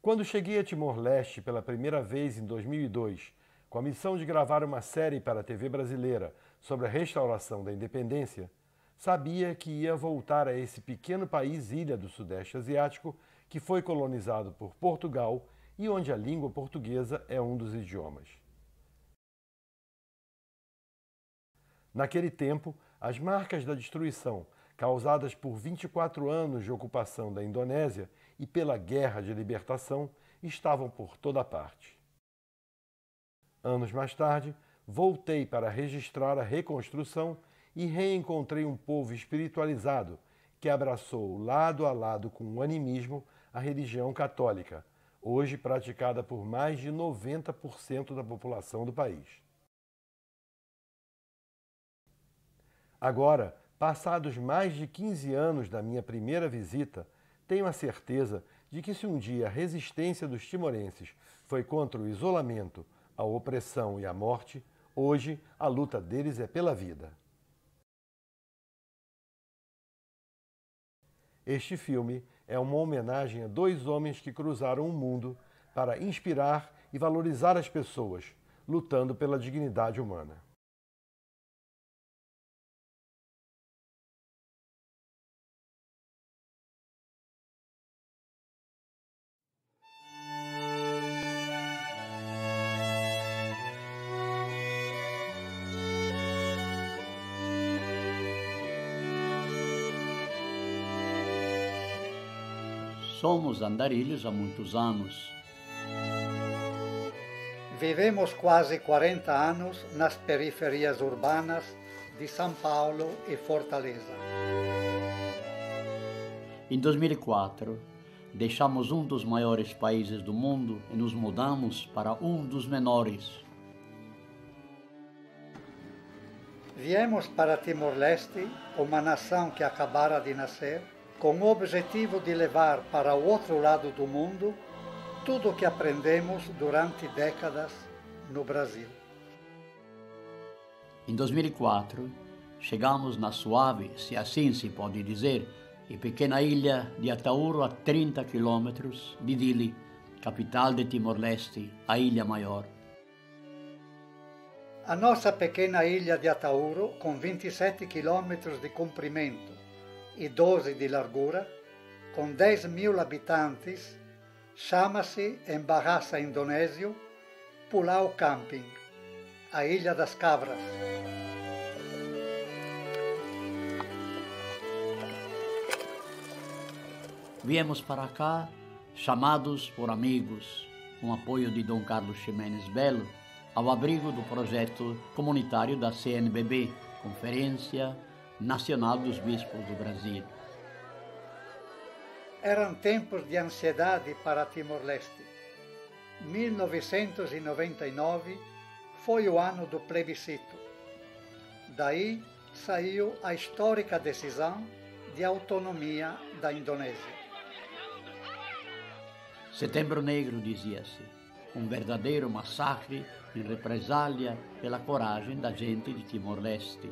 Quando cheguei a Timor-Leste pela primeira vez em 2002, com a missão de gravar uma série para a TV brasileira sobre a restauração da independência, sabia que ia voltar a esse pequeno país-ilha do Sudeste Asiático que foi colonizado por Portugal e onde a língua portuguesa é um dos idiomas. Naquele tempo, as marcas da destruição causadas por 24 anos de ocupação da Indonésia e pela Guerra de Libertação estavam por toda parte. Anos mais tarde, voltei para registrar a reconstrução e reencontrei um povo espiritualizado que abraçou lado a lado com o animismo a religião católica, hoje praticada por mais de 90% da população do país. Agora, passados mais de 15 anos da minha primeira visita, tenho a certeza de que se um dia a resistência dos timorenses foi contra o isolamento, a opressão e a morte, hoje a luta deles é pela vida. Este filme é uma homenagem a dois homens que cruzaram o mundo para inspirar e valorizar as pessoas, lutando pela dignidade humana. Somos andarilhos há muitos anos. Vivemos quase 40 anos nas periferias urbanas de São Paulo e Fortaleza. Em 2004, deixamos um dos maiores países do mundo e nos mudamos para um dos menores. Viemos para Timor-Leste, uma nação que acabara de nascer, com o objetivo de levar para o outro lado do mundo tudo o que aprendemos durante décadas no Brasil. Em 2004, chegamos na suave, se assim se pode dizer, e pequena ilha de Atauro, a 30 quilômetros de Dili, capital de Timor-Leste, a ilha maior. A nossa pequena ilha de Atauro, com 27 quilômetros de comprimento e 12 de largura, com 10 mil habitantes, chama-se, em bahasa indonésio, Pulau Camping, a Ilha das Cabras. Viemos para cá chamados por amigos, com apoio de Dom Carlos Ximenes Belo, ao abrigo do projeto comunitário da CNBB, Conferência Nacional dos Bispos do Brasil. Eram tempos de ansiedade para Timor-Leste. 1999 foi o ano do plebiscito. Daí saiu a histórica decisão de autonomia da Indonésia. Setembro Negro, dizia-se, um verdadeiro massacre em represália pela coragem da gente de Timor-Leste.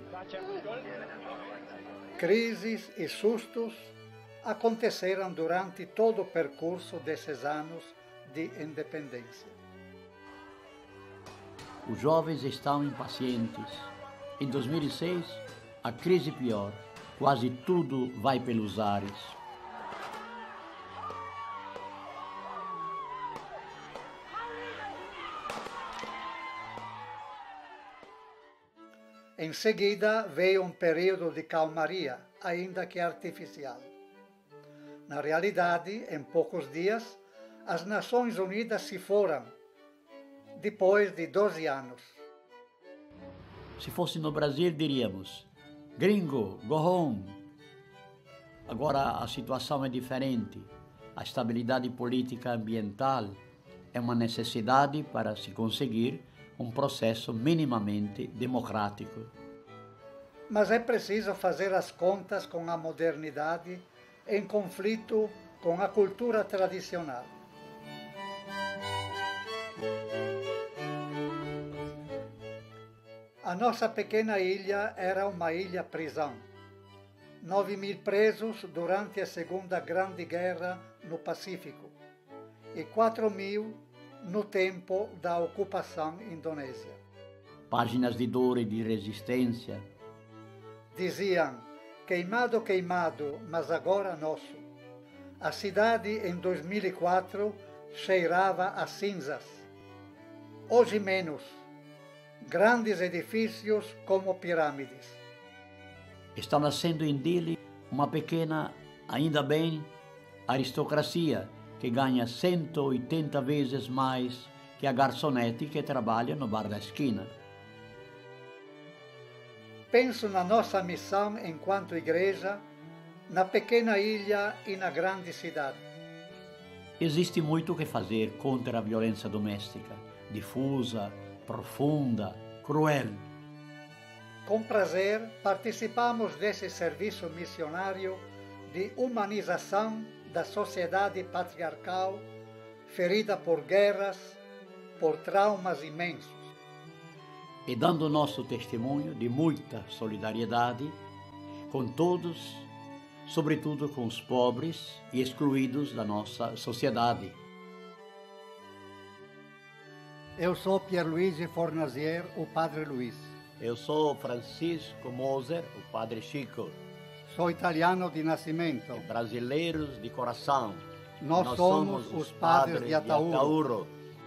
Crises e sustos aconteceram durante todo o percurso desses anos de independência. Os jovens estão impacientes. Em 2006, a crise pior. Quase tudo vai pelos ares. Em seguida, veio um período de calmaria, ainda que artificial. Na realidade, em poucos dias, as Nações Unidas se foram, depois de 12 anos. Se fosse no Brasil, diríamos, gringo, go home. Agora a situação é diferente. A estabilidade política ambiental é uma necessidade para se conseguir um processo minimamente democrático. Mas é preciso fazer as contas com a modernidade em conflito com a cultura tradicional. A nossa pequena ilha era uma ilha-prisão. 9.000 presos durante a Segunda Grande Guerra no Pacífico e 4.000 no tempo da ocupação indonésia. Páginas de dor e de resistência. Diziam, queimado, queimado, mas agora nosso. A cidade em 2004 cheirava a cinzas. Hoje menos. Grandes edifícios como pirâmides. Está nascendo em Dili uma pequena, ainda bem, aristocracia que ganha 180 vezes mais que a garçonete que trabalha no bar da esquina. Penso na nossa missão enquanto igreja, na pequena ilha e na grande cidade. Existe muito o que fazer contra a violência doméstica, difusa, profunda, cruel. Com prazer, participamos desse serviço missionário de humanização da sociedade patriarcal, ferida por guerras, por traumas imensos. E dando nosso testemunho de muita solidariedade com todos, sobretudo com os pobres e excluídos da nossa sociedade. Eu sou Pierluigi Fornazier, o Padre Luiz. Eu sou Francisco Moser, o Padre Chico. Sou italiano de nascimento. Brasileiros de coração. Nós somos os Padres de Atauro.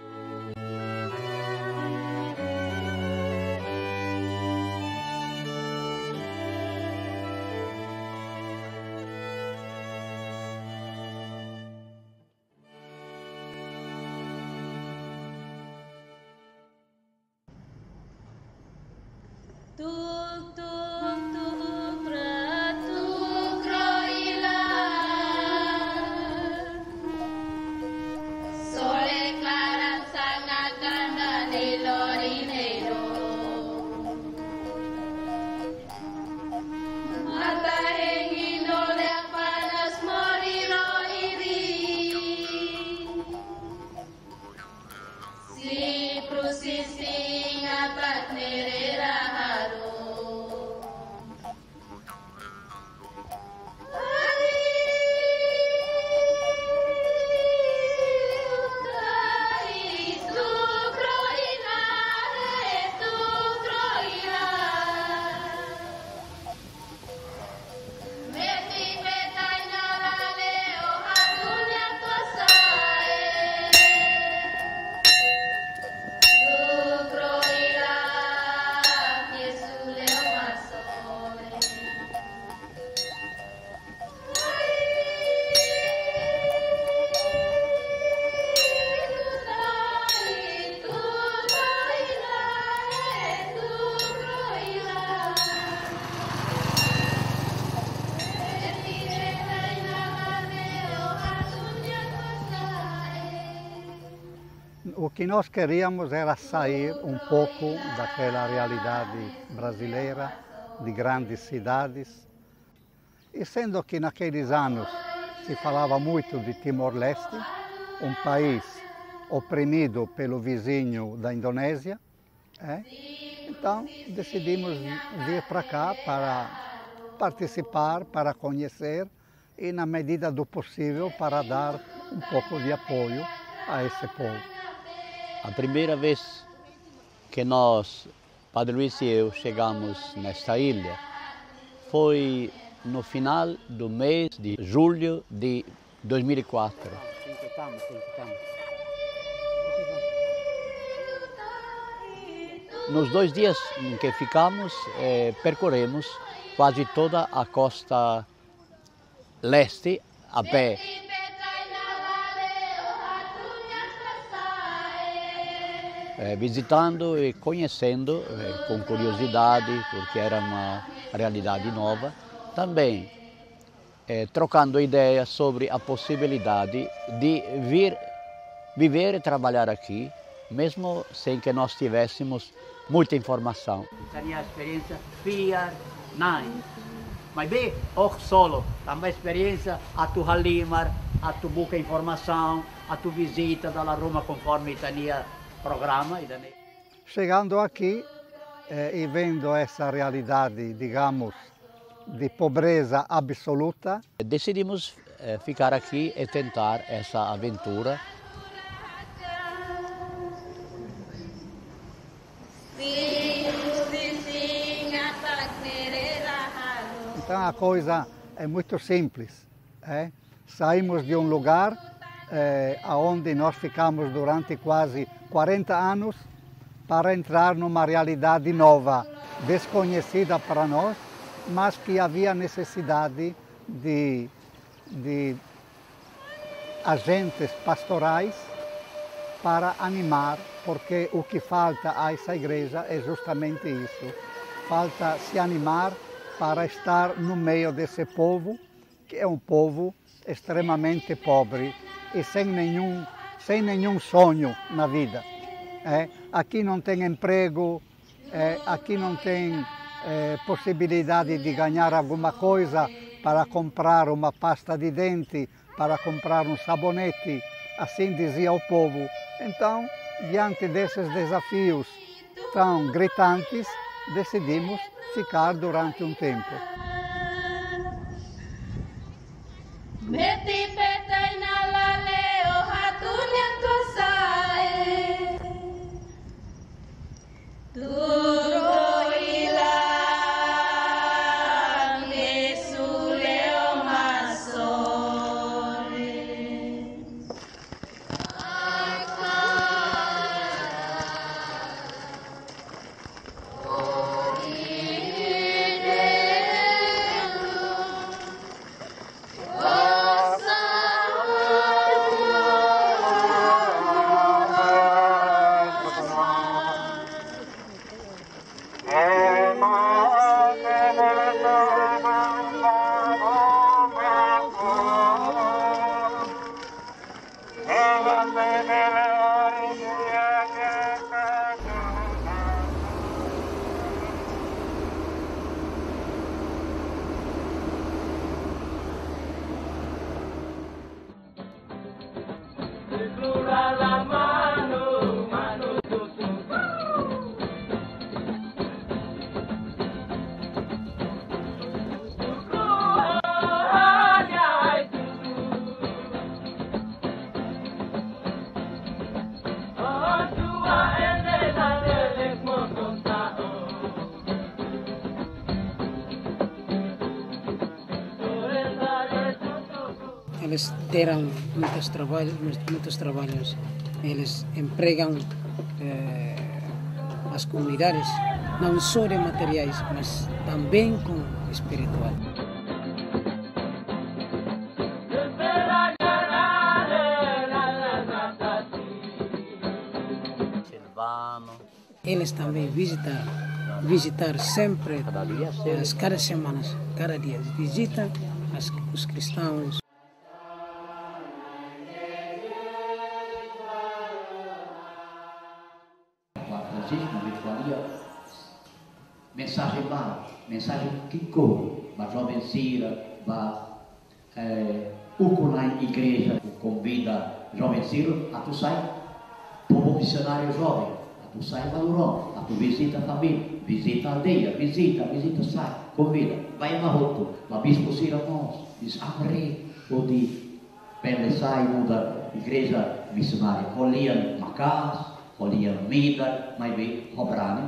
O que nós queríamos era sair um pouco daquela realidade brasileira de grandes cidades. E sendo que naqueles anos se falava muito de Timor-Leste, um país oprimido pelo vizinho da Indonésia, então decidimos vir para cá para participar, para conhecer e, na medida do possível, para dar um pouco de apoio a esse povo. A primeira vez que nós, Padre Luiz e eu, chegamos nesta ilha foi no final do mês de julho de 2004. Nos 2 dias em que ficamos, percorremos quase toda a costa leste a pé. Visitando e conhecendo com curiosidade, porque era uma realidade nova, também trocando ideias sobre a possibilidade de vir viver e trabalhar aqui, mesmo sem que nós tivéssemos muita informação. Tinha a experiência fiar, não, mas bem, ou solo, também experiência a tu halimar, a tu busca informação, a tu visita da Roma conforme tinha programa. Chegando aqui e vendo essa realidade, digamos, de pobreza absoluta, decidimos ficar aqui e tentar essa aventura Então a coisa é muito simples. Saímos de um lugar onde nós ficamos durante quase 40 anos para entrar numa realidade nova, desconhecida para nós, mas que havia necessidade de agentes pastorais para animar, porque o que falta a essa igreja é justamente isso. Falta se animar para estar no meio desse povo, que é um povo extremamente pobre e sem nenhum sonho na vida. Aqui não tem emprego, aqui não tem possibilidade de ganhar alguma coisa para comprar uma pasta de dente, para comprar um sabonete, assim dizia o povo. Então, diante desses desafios tão gritantes, decidimos ficar durante um tempo. Eles terão muitos trabalhos. Eles empregam as comunidades, não só de materiais, mas também com espiritual. Eles também visitar sempre, cada semana, cada dia, visitam os cristãos. Mensagem que como a jovem Cira vai na igreja convida jovem Cira a tu sai como missionário jovem, a tu sai valorão, a tu visita a família, visita a aldeia, visita sai, convida, vai na rota, o bispo Cira nós diz amre ou de pele sai da igreja missionária, olham macas, olham mida, mas vem robrane.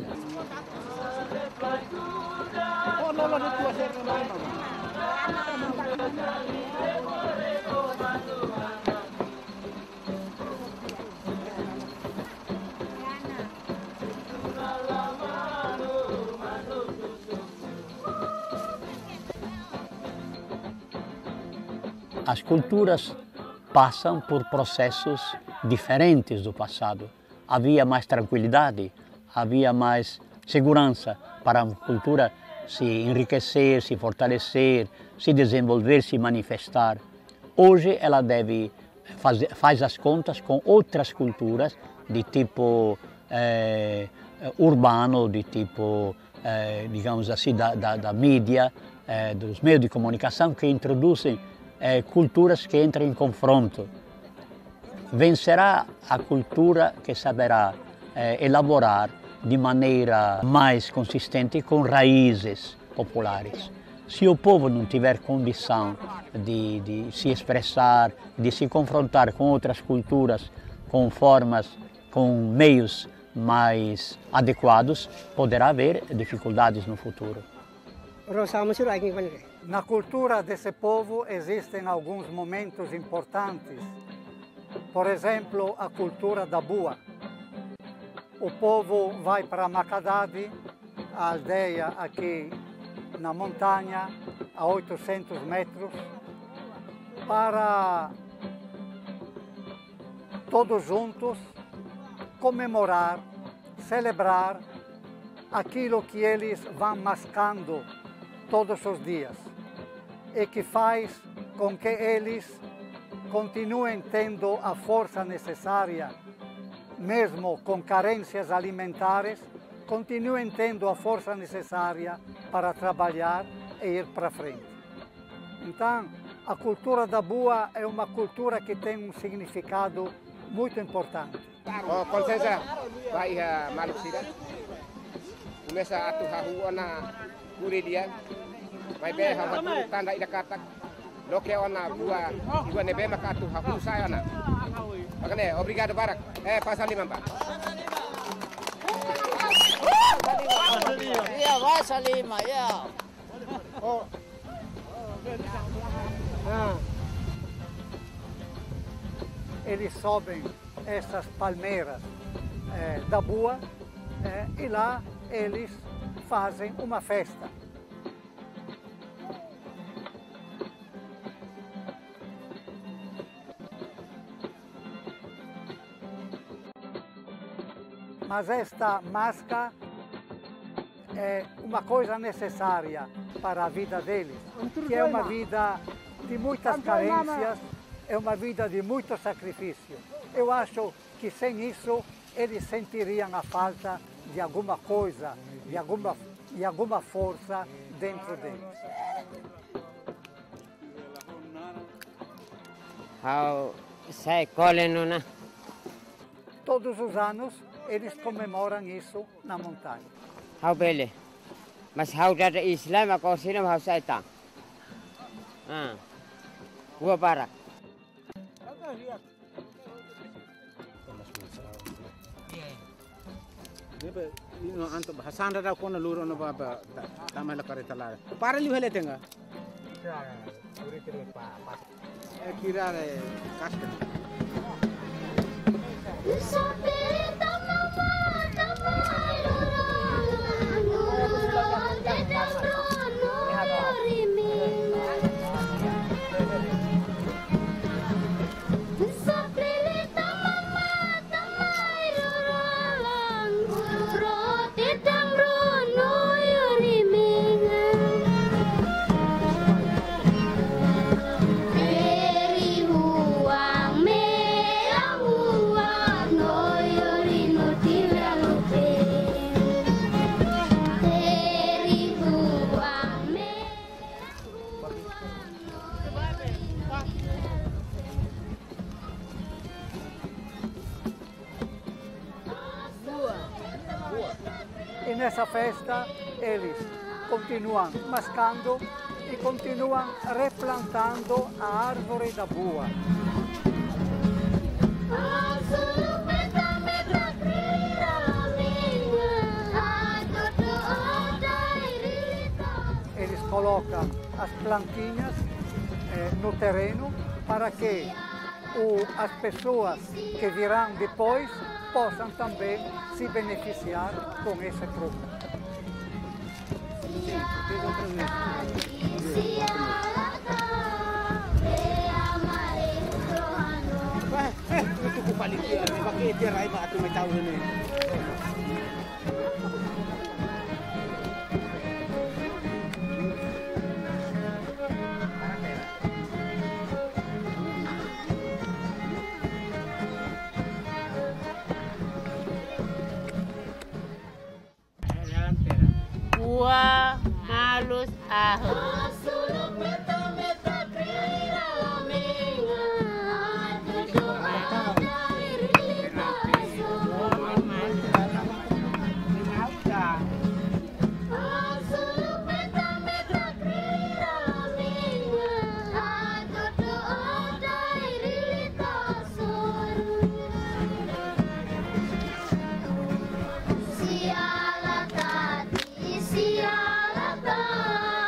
As culturas passam por processos diferentes do passado. Havia mais tranquilidade, havia mais segurança para a cultura se enriquecer, se fortalecer, se desenvolver, se manifestar. Hoje ela faz as contas com outras culturas de tipo urbano, de tipo, digamos assim, da mídia, dos meios de comunicação que introduzem culturas que entram em confronto. Vencerá a cultura que saberá elaborar de maneira mais consistente com raízes populares. Se o povo não tiver condição de se expressar, de se confrontar com outras culturas, com formas, com meios mais adequados, poderá haver dificuldades no futuro. Na cultura desse povo existem alguns momentos importantes. Por exemplo, a cultura da bua. O povo vai para Macadade, a aldeia aqui na montanha, a 800 metros, para todos juntos comemorar, celebrar aquilo que eles vão mascando todos os dias e que faz com que eles continuem tendo a força necessária, mesmo com carências alimentares, continuem tendo a força necessária para trabalhar e ir para frente. Então, a cultura da bua é uma cultura que tem um significado muito importante. Konsensa vai maluk sida. Começa a atuar rua na Curidia. Vai ver a tanda ida katak. Loke ona bua iwa nebe maka atuar rua saya na. Makane obrigado barak. Passa lima pak. Iya, passa lima, ya. Eles sobem essas palmeiras da bua e lá eles fazem uma festa. Mas esta máscara é uma coisa necessária para a vida deles, que é uma vida de muitas carências, é uma vida de muito sacrifício. Eu acho que sem isso eles sentiriam a falta de alguma coisa, de alguma força dentro deles. Todos os anos eles comemoram isso na montanha. Mas how that Islam ako sino how sa ita. Gua para. Ino anto Hasan ra ko na luro no baba tama la kare tala. Para li hele tenga. Kira re kasta. E nessa festa eles continuam mascando e continuam replantando a árvore da bua. Eles colocam as plantinhas no terreno para que as pessoas que virão depois possam também se beneficiar com esse fruto. Buah halus ahus. Siala tadi, siala tadi.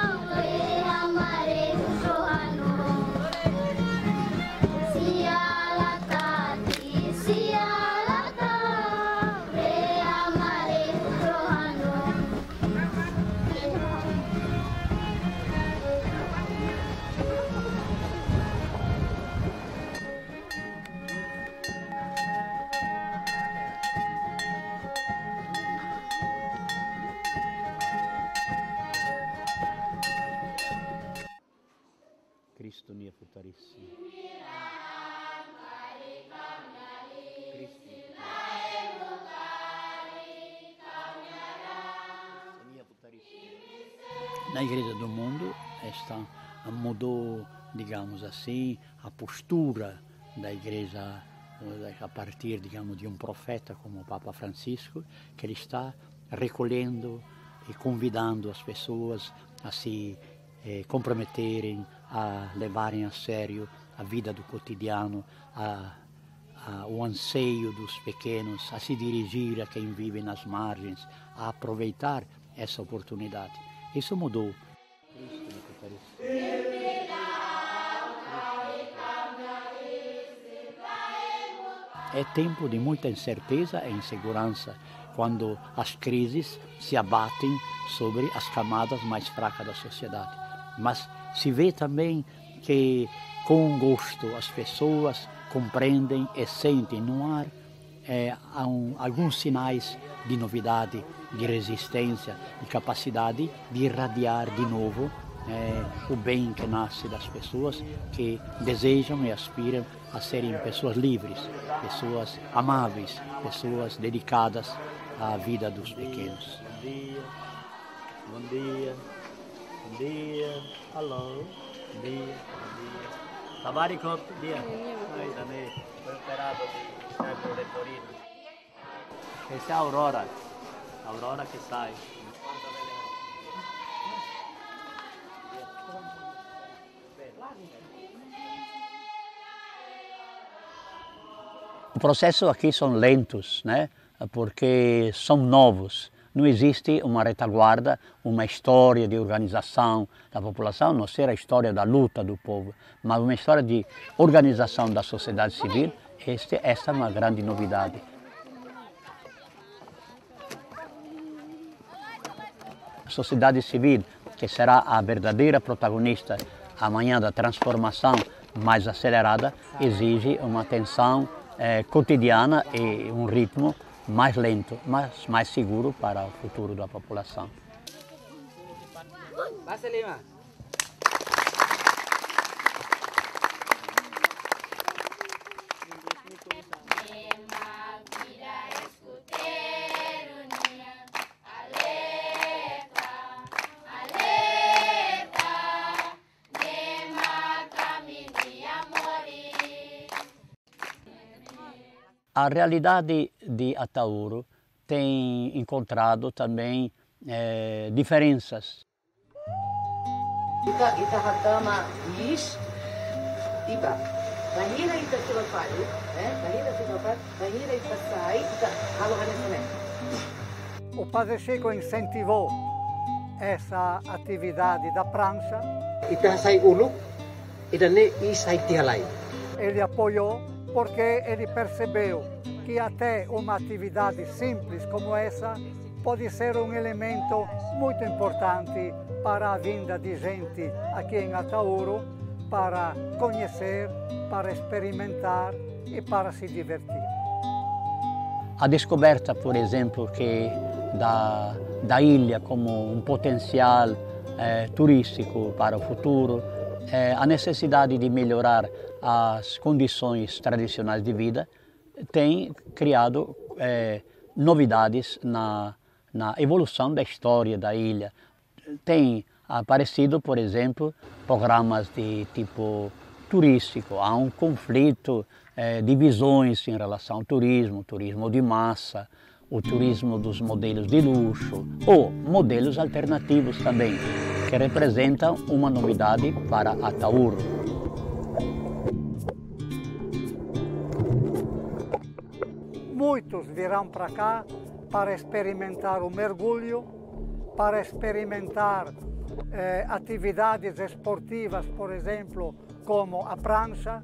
Na Igreja do Mundo mudou, digamos assim, a postura da Igreja a partir, digamos, de um profeta como o Papa Francisco, que ele está recolhendo e convidando as pessoas a se comprometerem, a levarem a sério a vida do cotidiano, o anseio dos pequenos, a se dirigir a quem vive nas margens, a aproveitar essa oportunidade. Isso mudou. É tempo de muita incerteza e insegurança, quando as crises se abatem sobre as camadas mais fracas da sociedade. Mas se vê também que, com gosto, as pessoas compreendem e sentem no ar alguns sinais de novidade, de resistência, de capacidade de irradiar de novo o bem que nasce das pessoas que desejam e aspiram a serem pessoas livres, pessoas amáveis, pessoas dedicadas à vida dos pequenos. Bom dia, bom dia, bom dia, alô, bom dia, bom dia. Tabarico, bom dia. Oi, também. Foi operado de cérebro leporino. Essa é a Aurora que sai. O processo aqui são lentos, né? Porque são novos. Não existe uma retaguarda, uma história de organização da população, a não ser a história da luta do povo, mas uma história de organização da sociedade civil. Esta é uma grande novidade. A sociedade civil, que será a verdadeira protagonista amanhã da transformação mais acelerada, exige uma atenção cotidiana e um ritmo mais lento, mas mais seguro para o futuro da população. A realidade de Atauro tem encontrado também diferenças. Kita hatama is tiba. Bahira ita sulapali, bahira sulapali, bahira ita sai, ita halo. O Padre Chico incentivou essa atividade da prancha. Ita sai ulu, ita ne isai tialai. Ele apoiou porque ele percebeu que até uma atividade simples como essa pode ser um elemento muito importante para a vinda de gente aqui em Atauro, para conhecer, para experimentar e para se divertir. A descoberta, por exemplo, que da ilha como um potencial turístico para o futuro, a necessidade de melhorar as condições tradicionais de vida tem criado novidades na evolução da história da ilha. Tem aparecido, por exemplo, programas de tipo turístico. Há um conflito de visões em relação ao turismo de massa, o turismo dos modelos de luxo ou modelos alternativos também, que representam uma novidade para Atauro. Muitos virão para cá para experimentar o mergulho, para experimentar atividades esportivas, por exemplo, como a prancha,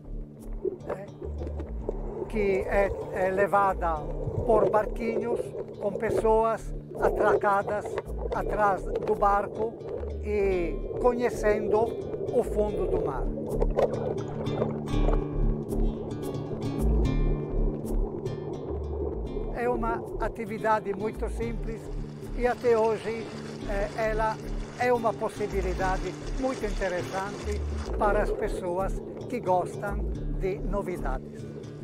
que é levada por barquinhos com pessoas atracadas atrás do barco e conhecendo o fundo do mar. É uma atividade muito simples e até hoje ela é uma possibilidade muito interessante para as pessoas que gostam de novidades.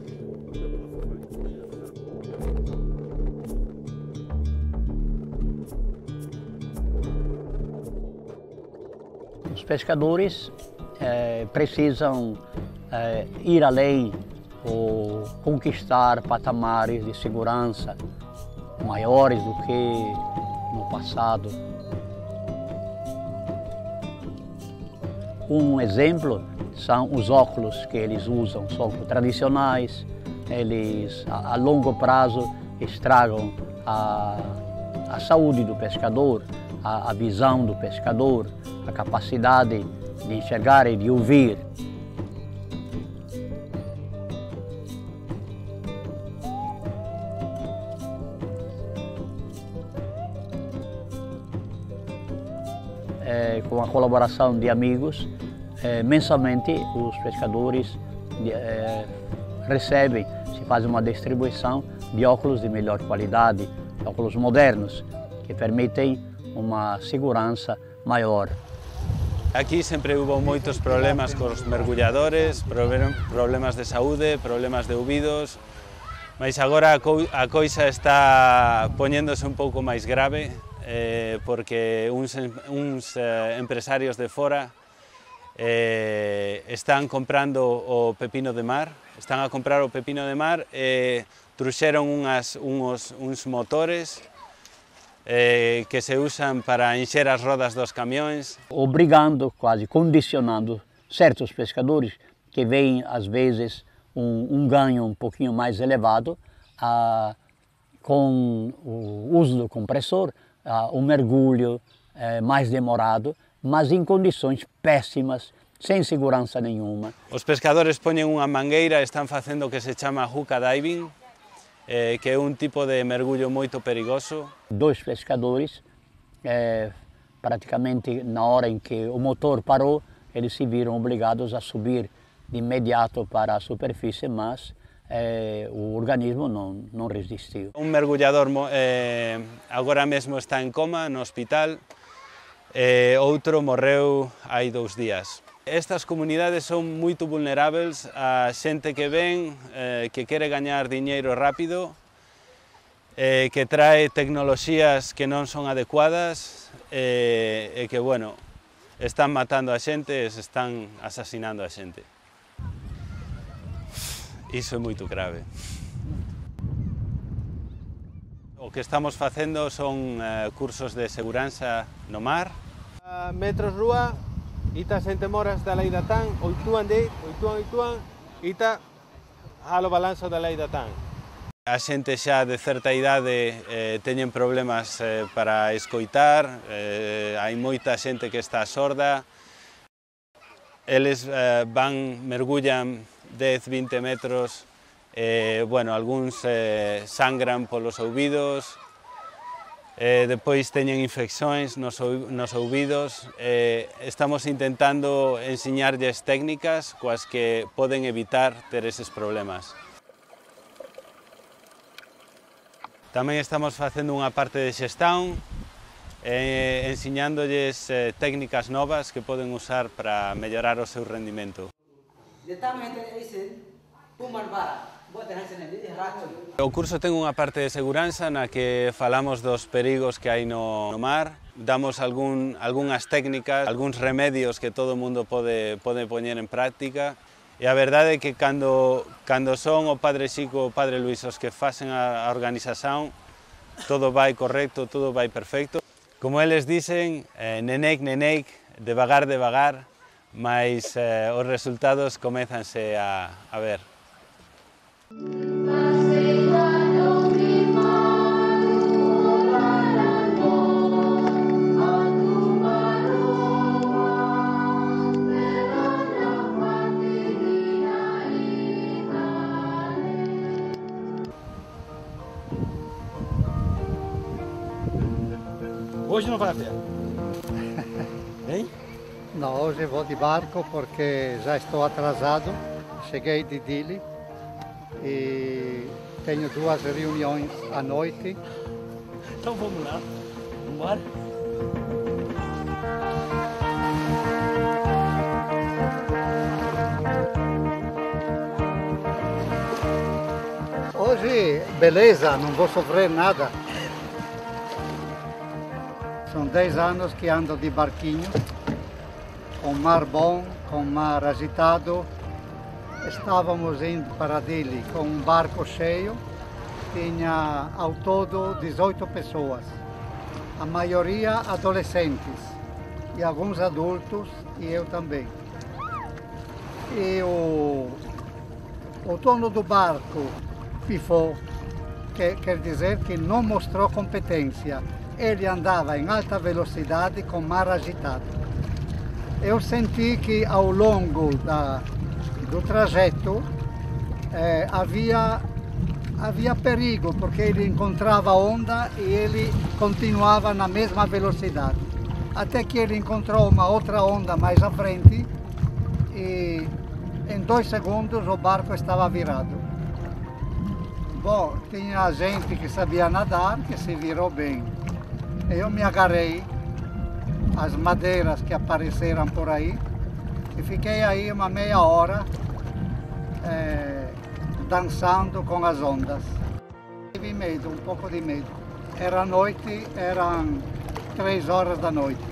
Os pescadores precisam ir além ou conquistar patamares de segurança maiores do que no passado. Um exemplo são os óculos que eles usam, são óculos tradicionais. Eles a longo prazo estragam a saúde do pescador, a visão do pescador, a capacidade de enxergar e de ouvir. Com a colaboração de amigos, mensalmente os pescadores recebem, se faz uma distribuição de óculos de melhor qualidade, óculos modernos, que permitem uma segurança maior. Aquí sempre hubo moitos problemas cos mergulladores, problemas de saúde, problemas de ouvidos, mas agora a coisa está poñéndose un pouco máis grave, porque uns empresarios de fora están comprando o pepino de mar, están a comprar o pepino de mar e trouxeron uns motores que se usan para encher as rodas dos camiões. Obrigando, quase condicionando certos pescadores que veem às vezes um ganho um pouquinho mais elevado com o uso do compressor, um mergulho mais demorado, mas em condições péssimas, sem segurança nenhuma. Os pescadores poñen unha mangueira e están facendo o que se chama hookah diving, que é un tipo de mergullo moito perigoso. Dois pescadores, praticamente na hora em que o motor parou, eles se viram obrigados a subir de imediato para a superfície, mas o organismo não resistiu. Un mergullador agora mesmo está en coma no hospital, outro morreu hai 2 días. Estas comunidades son moito vulneráveis a xente que ven, que quere gañar diñeiro rápido, que trae tecnoloxías que non son adecuadas e que, bueno, están matando a xente e se están asasinando a xente. Iso é moito grave. O que estamos facendo son cursos de seguranza no mar. Metros rúa, ita xente moras da lei da TAN, oituan, ita halo balanzo da lei da TAN. A xente xa de certa idade teñen problemas para escoitar, hai moita xente que está sorda. Eles mergullan 10-20 metros, bueno, algúns sangran polos ouvidos, depois teñen infeccións nos ouvidos. Estamos intentando ensiñarlles técnicas coas que poden evitar ter eses problemas. Tamén estamos facendo unha parte de xestão, ensiñándolles técnicas novas que poden usar para mellorar o seu rendimento. O curso ten unha parte de seguranza na que falamos dos perigos que hai no mar, damos algunhas técnicas, algúns remedios que todo o mundo pode poñer en práctica, e a verdade é que cando son o Padre Xico e o Padre Luís os que facen a organización, todo vai correcto, todo vai perfecto. Como eles dicen, nenec, devagar, mas os resultados comezanse a ver. Hoje não vai a pé? Hein? Não, hoje vou de barco porque já estou atrasado. Cheguei de Dili e tenho 2 reuniões à noite. Então vamos lá, vamos embora. Hoje, beleza, não vou sofrer nada. São 10 anos que ando de barquinho, com mar bom, com mar agitado. Estávamos indo para Dili com um barco cheio, tinha ao todo 18 pessoas, a maioria adolescentes e alguns adultos e eu também. E o dono do barco pifou, quer dizer que não mostrou competência. Ele andava em alta velocidade com mar agitado. Eu senti que ao longo do trajeto havia perigo, porque ele encontrava onda e ele continuava na mesma velocidade. Até que ele encontrou uma outra onda mais à frente e em 2 segundos o barco estava virado. Bom, tinha gente que sabia nadar, que se virou bem. Eu me agarrei às madeiras que apareceram por aí e fiquei aí uma meia hora dançando com as ondas. Tive medo, um pouco de medo. Era noite, eram 3 horas da noite.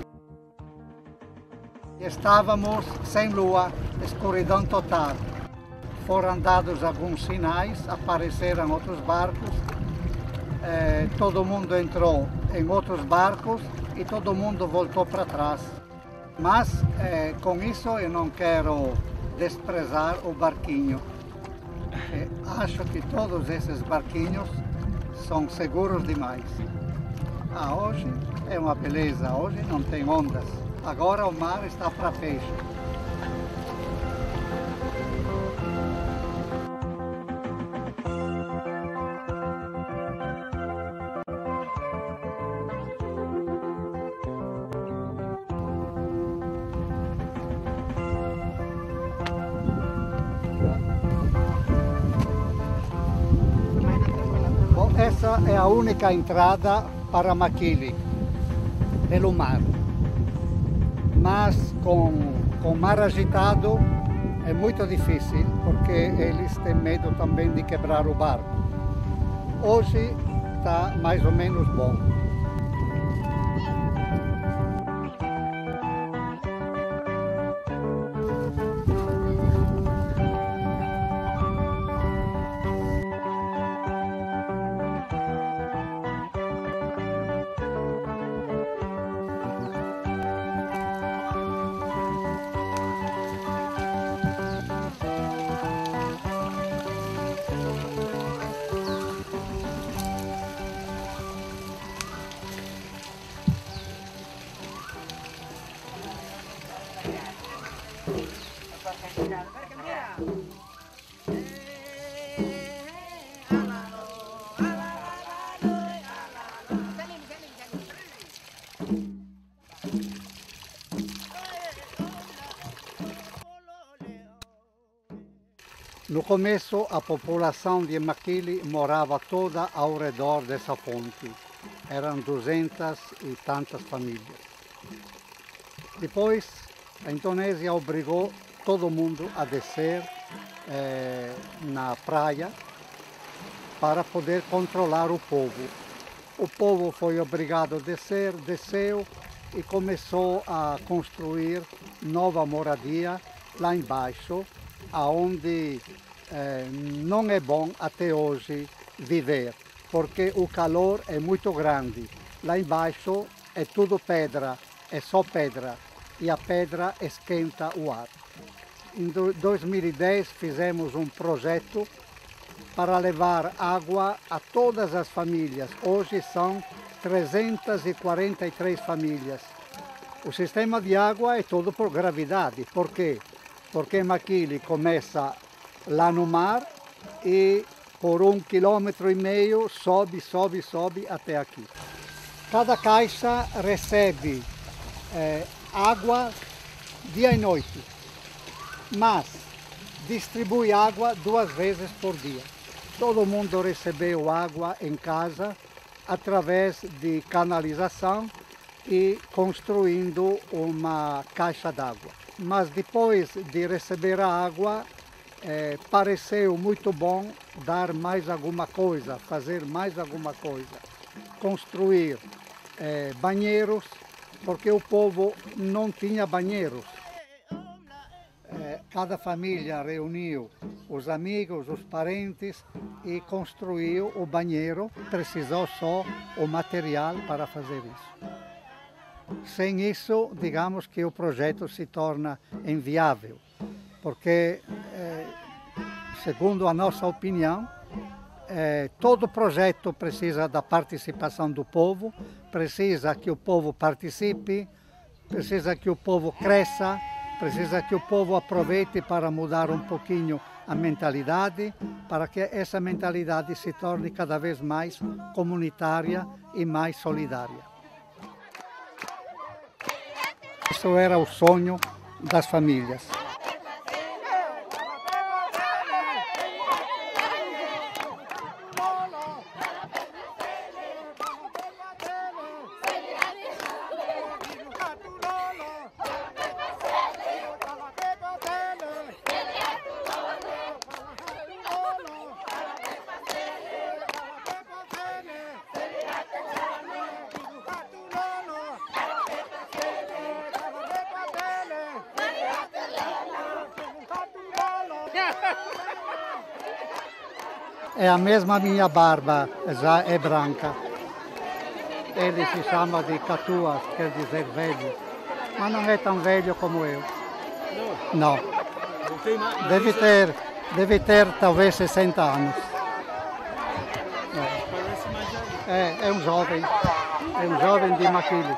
Estávamos sem lua, escuridão total. Foram dados alguns sinais, apareceram outros barcos, todo mundo entrou em outros barcos e todo mundo voltou para trás. Mas com isso eu não quero desprezar o barquinho. Acho que todos esses barquinhos são seguros demais. Hoje é uma beleza, hoje não tem ondas. Agora o mar está para peixe. Bom, essa é a única entrada para Makili, pelo mar. Mas com mar agitado é muito difícil, porque eles têm medo também de quebrar o barco. Hoje está mais ou menos bom. No começo, a população de Makili morava toda ao redor dessa fonte. Eram 200 e tantas famílias. Depois, a Indonésia obrigou todo mundo a descer na praia para poder controlar o povo. O povo foi obrigado a descer, desceu e começou a construir nova moradia lá embaixo, aonde não é bom até hoje viver, porque o calor é muito grande. Lá embaixo é tudo pedra, é só pedra, e a pedra esquenta o ar. Em 2010 fizemos um projeto para levar água a todas as famílias. Hoje são 343 famílias. O sistema de água é todo por gravidade. Por quê? Porque Makili começa lá no mar e por 1,5 km sobe, sobe, sobe até aqui. Cada caixa recebe água dia e noite, mas distribui água 2 vezes por dia. Todo mundo recebeu água em casa através de canalização e construindo uma caixa d'água. Mas depois de receber a água, pareceu muito bom dar mais alguma coisa, fazer mais alguma coisa, construir banheiros, porque o povo não tinha banheiros. Cada família reuniu os amigos, os parentes e construiu o banheiro, precisou só o material para fazer isso. Sem isso, digamos que o projeto se torna inviável, porque, segundo a nossa opinião, todo projeto precisa da participação do povo, precisa que o povo participe, precisa que o povo cresça, precisa que o povo aproveite para mudar um pouquinho a mentalidade, para que essa mentalidade se torne cada vez mais comunitária e mais solidária. Isso era o sonho das famílias. É a mesma minha barba, já é branca. Ele se chama de Catuas, quer dizer velho. Mas não é tão velho como eu. Não. Deve ter talvez 60 anos. É um jovem. É um jovem de Maquile.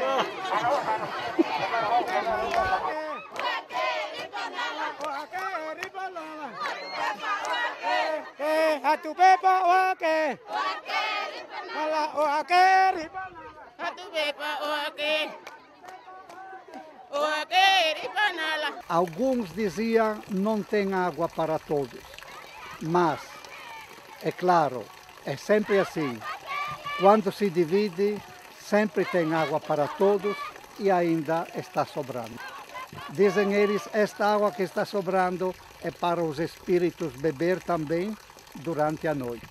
Alguns diziam não tem água para todos, mas é claro, é sempre assim. Quando se divide, sempre tem água para todos e ainda está sobrando. Dizem eles, esta água que está sobrando é para os espíritos beber também durante a noite.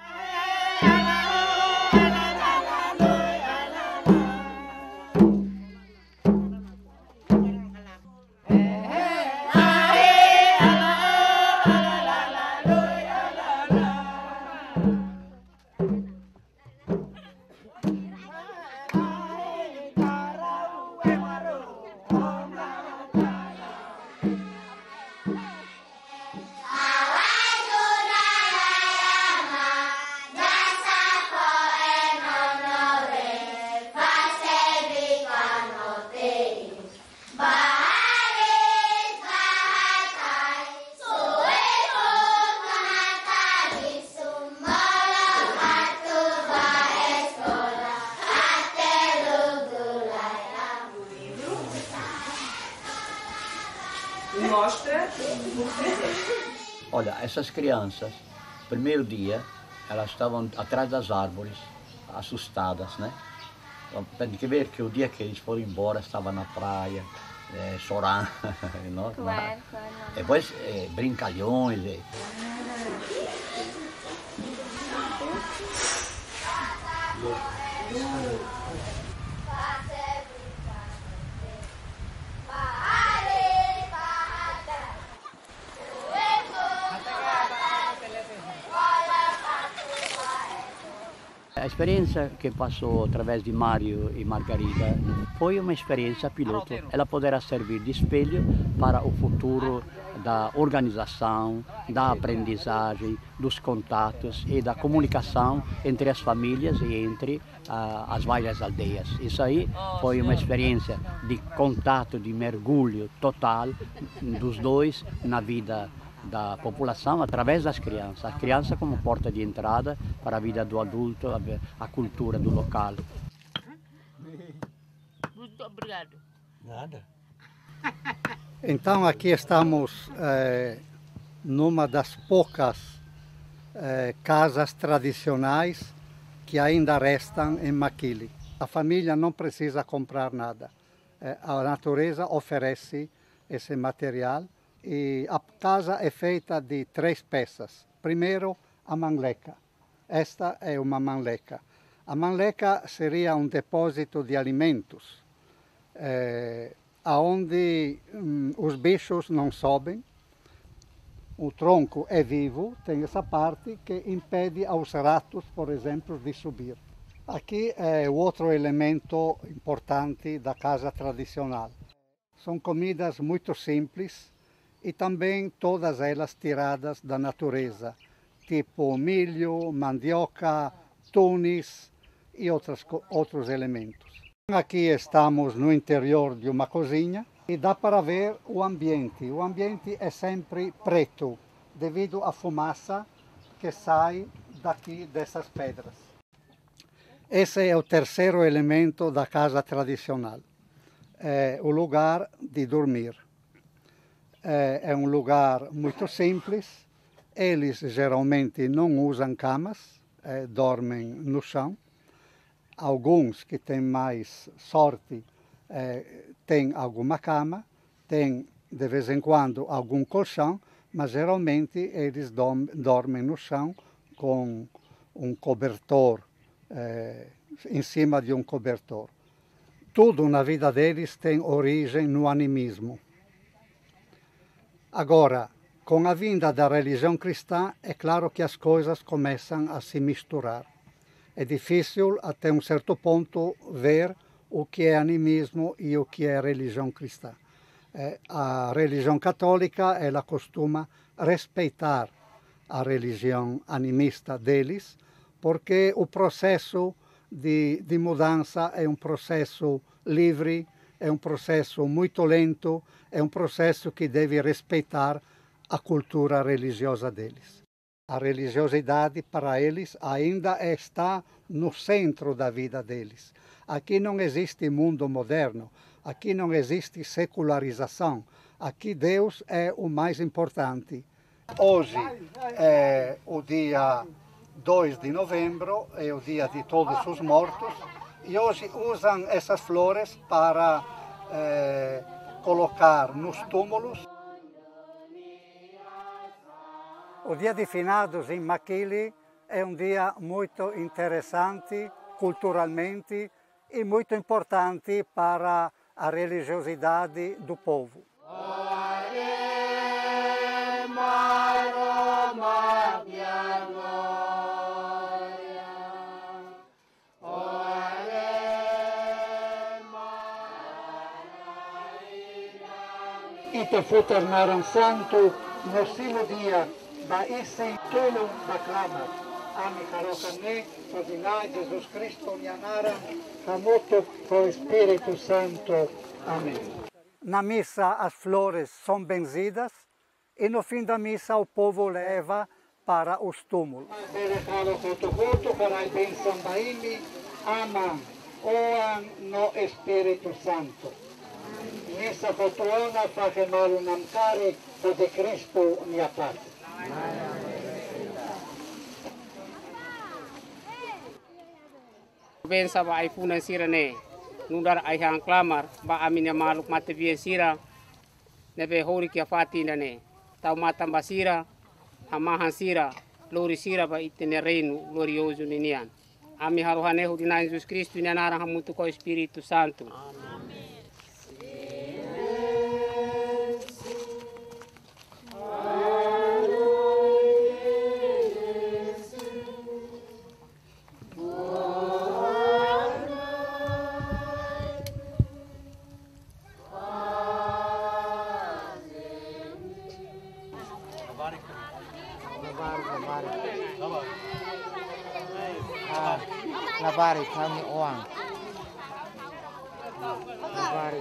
Olha, essas crianças, primeiro dia, elas estavam atrás das árvores, assustadas, né? Tem que ver que o dia que eles foram embora, estava na praia, chorando. Não? Claro. Depois, brincalhões. A experiência que passou através de Mário e Margarida foi uma experiência piloto. Ela poderá servir de espelho para o futuro da organização, da aprendizagem, dos contatos e da comunicação entre as famílias e entre as várias aldeias. Isso aí foi uma experiência de contato, de mergulho total dos dois na vida da população através das crianças. A criança como porta de entrada para a vida do adulto, a cultura do local. Muito obrigado. Nada. Então aqui estamos numa das poucas casas tradicionais que ainda restam em Maquile. A família não precisa comprar nada. A natureza oferece esse material E a casa é feita de 3 peças. Primeiro, a manleca. Esta é uma manleca. A manleca seria um depósito de alimentos, aonde os bichos não sobem. O tronco é vivo, tem essa parte que impede aos ratos, por exemplo, de subir. Aqui é o outro elemento importante da casa tradicional. São comidas muito simples e também todas elas tiradas da natureza, tipo milho, mandioca, tunis e outros elementos. Aqui estamos no interior de uma cozinha e dá para ver o ambiente. O ambiente é sempre preto, devido à fumaça que sai daqui dessas pedras. Esse é o terceiro elemento da casa tradicional, é o lugar de dormir. É um lugar muito simples, eles geralmente não usam camas, dormem no chão. Alguns que têm mais sorte têm alguma cama, têm de vez em quando algum colchão, mas geralmente eles dormem no chão com um cobertor, em cima de um cobertor. Tudo na vida deles tem origem no animismo. Agora, com a vinda da religião cristã, é claro que as coisas começam a se misturar. É difícil, até um certo ponto, ver o que é animismo e o que é religião cristã. A religião católica, ela costuma respeitar a religião animista deles, porque o processo de mudança é um processo livre, é um processo muito lento, é um processo que deve respeitar a cultura religiosa deles. A religiosidade para eles ainda está no centro da vida deles. Aqui não existe mundo moderno, aqui não existe secularização, aqui Deus é o mais importante. Hoje é o dia 2 de novembro, é o dia de todos os mortos, e hoje usam essas flores para colocar nos túmulos. O dia de finados em Maquili é um dia muito interessante culturalmente e muito importante para a religiosidade do povo. Ite fu tornaram santo no simo dia da isen tulum baclamat. Ami carocane, fazina Jesus Cristo nianara, camuto pro Espírito Santo. Amém. Na missa as flores são benzidas e no fim da missa o povo leva para os túmulos. Amam, oam no Espírito Santo. Missa fotuana fa che malu namcare o de Cristo nia parte. Bensa ba ay punan sira ne nundar ay hang klamar ba amin ya maluk mate bien sira nebe hori kia fati na ne tau matam basira hamahan sira lori sira ba itene reino glorioso ninian ami haruhane hu dinan Jesus Cristo ni anara hamutu ko Espírito Santo. Labari kami uang. Labari.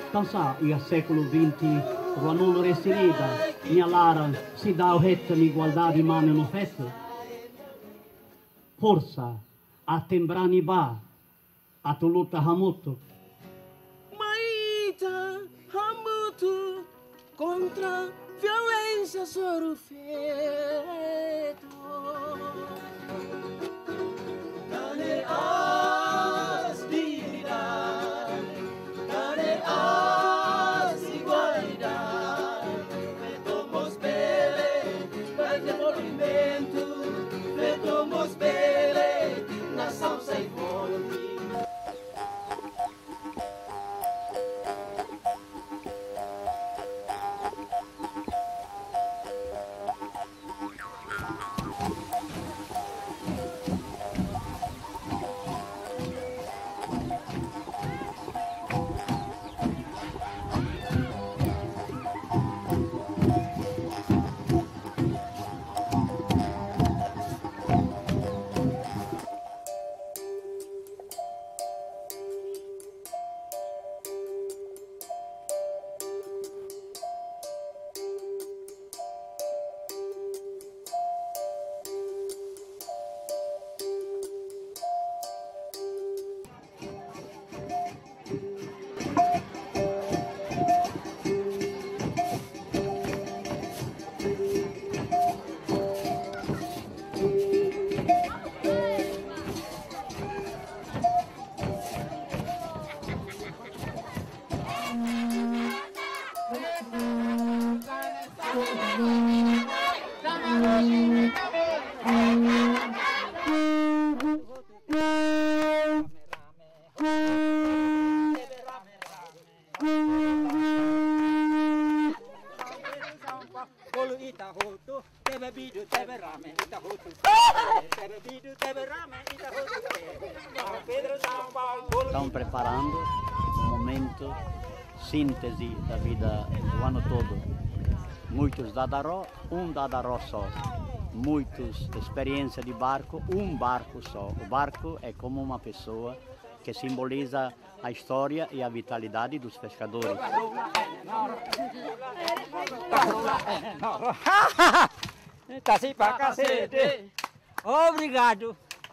Kansa i século XX, o anulo restrida, minha lara, se dá o retta mi igualdade mano no feto. Força, a tembrani ba, a tu luta hamuto. Maita hamuto contra violência sobre o feto. Dane as dignidade, dane as igualdade. Fetomos bele, vai de movimento. Fetomos bele, nação sem fome. Estão preparando um momento síntese da vida do ano todo. Muitos dadaró, um dadaró só. Muitos experiência de barco, um barco só. O barco é como uma pessoa que simboliza a história e a vitalidade dos pescadores. Tá assim pra cacete. Obrigado.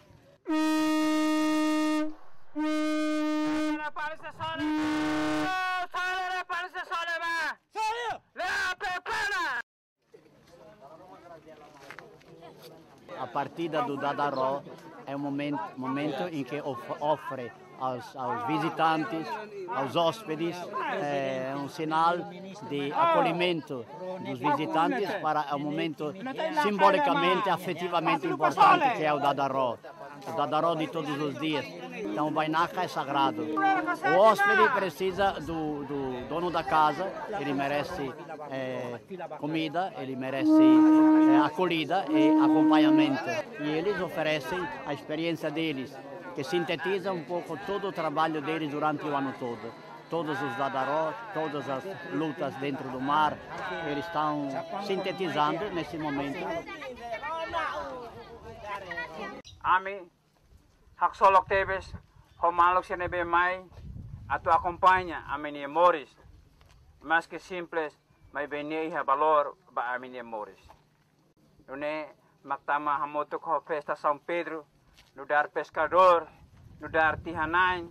A partida do dadaró é um momento em que oferece aos visitantes, aos hóspedes, um sinal de acolhimento dos visitantes para um momento simbolicamente, afetivamente importante que é o dadaró de todos os dias. Então o bainaca é sagrado. O hóspede precisa do dono da casa, ele merece comida, ele merece acolhida e acompanhamento. E eles oferecem a experiência deles, que sintetiza um pouco todo o trabalho deles durante o ano todo. Todos os dadaró, todas as lutas dentro do mar, eles estão sintetizando nesse momento. Ami, Haksolok Tebes, Homalok Senebe Mai, a tu acompanha a minha Morris, mas que simples, mas bem valor para a minha Morris. Nune, Mactama Hamoto com a festa São Pedro, no dar pescador, no dar tihanain,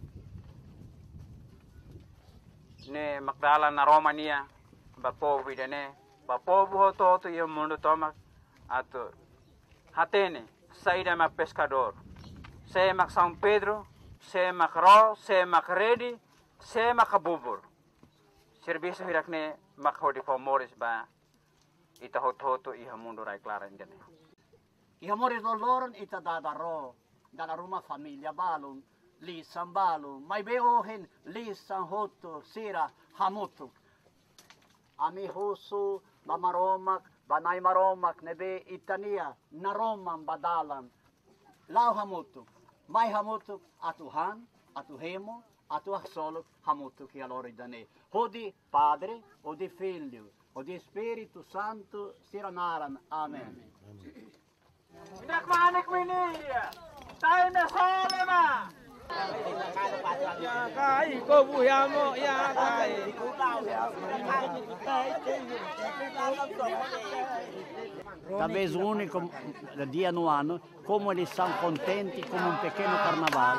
ne Magdala na Romania, bapovo idane, bapovo hoto e o mundo toma ato hatene, saída ma pescador, se mak São Pedro, se mak ro, se mak ready, se mak bubur, serviço hirakne mak hodi for Morris ba ita hoto e o mundo rai clara idane. I amori doloron ita dadaró, dadaruma família balon, lisan balon, mai beohen lisan hoto sira hamuto. Ami husu bamaromak, banay maromak nebe itania naroman badalan. Lau hamuto, mai hamuto atuhan, atuhemo, atuaxolok hamuto que alori dane. Hodi Padre, odi Filho, odi Espírito Santo siranaran. Amém. Minakmanik Winia, tayo na solema, Talvez o único dia no ano, como eles são contentes, como um pequeno carnaval.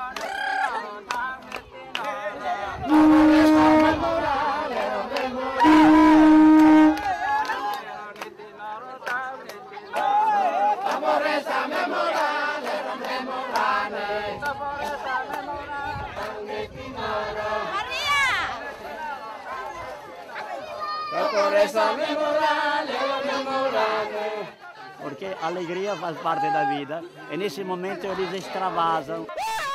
Porque a alegria faz parte da vida e nesse momento eles extravasam.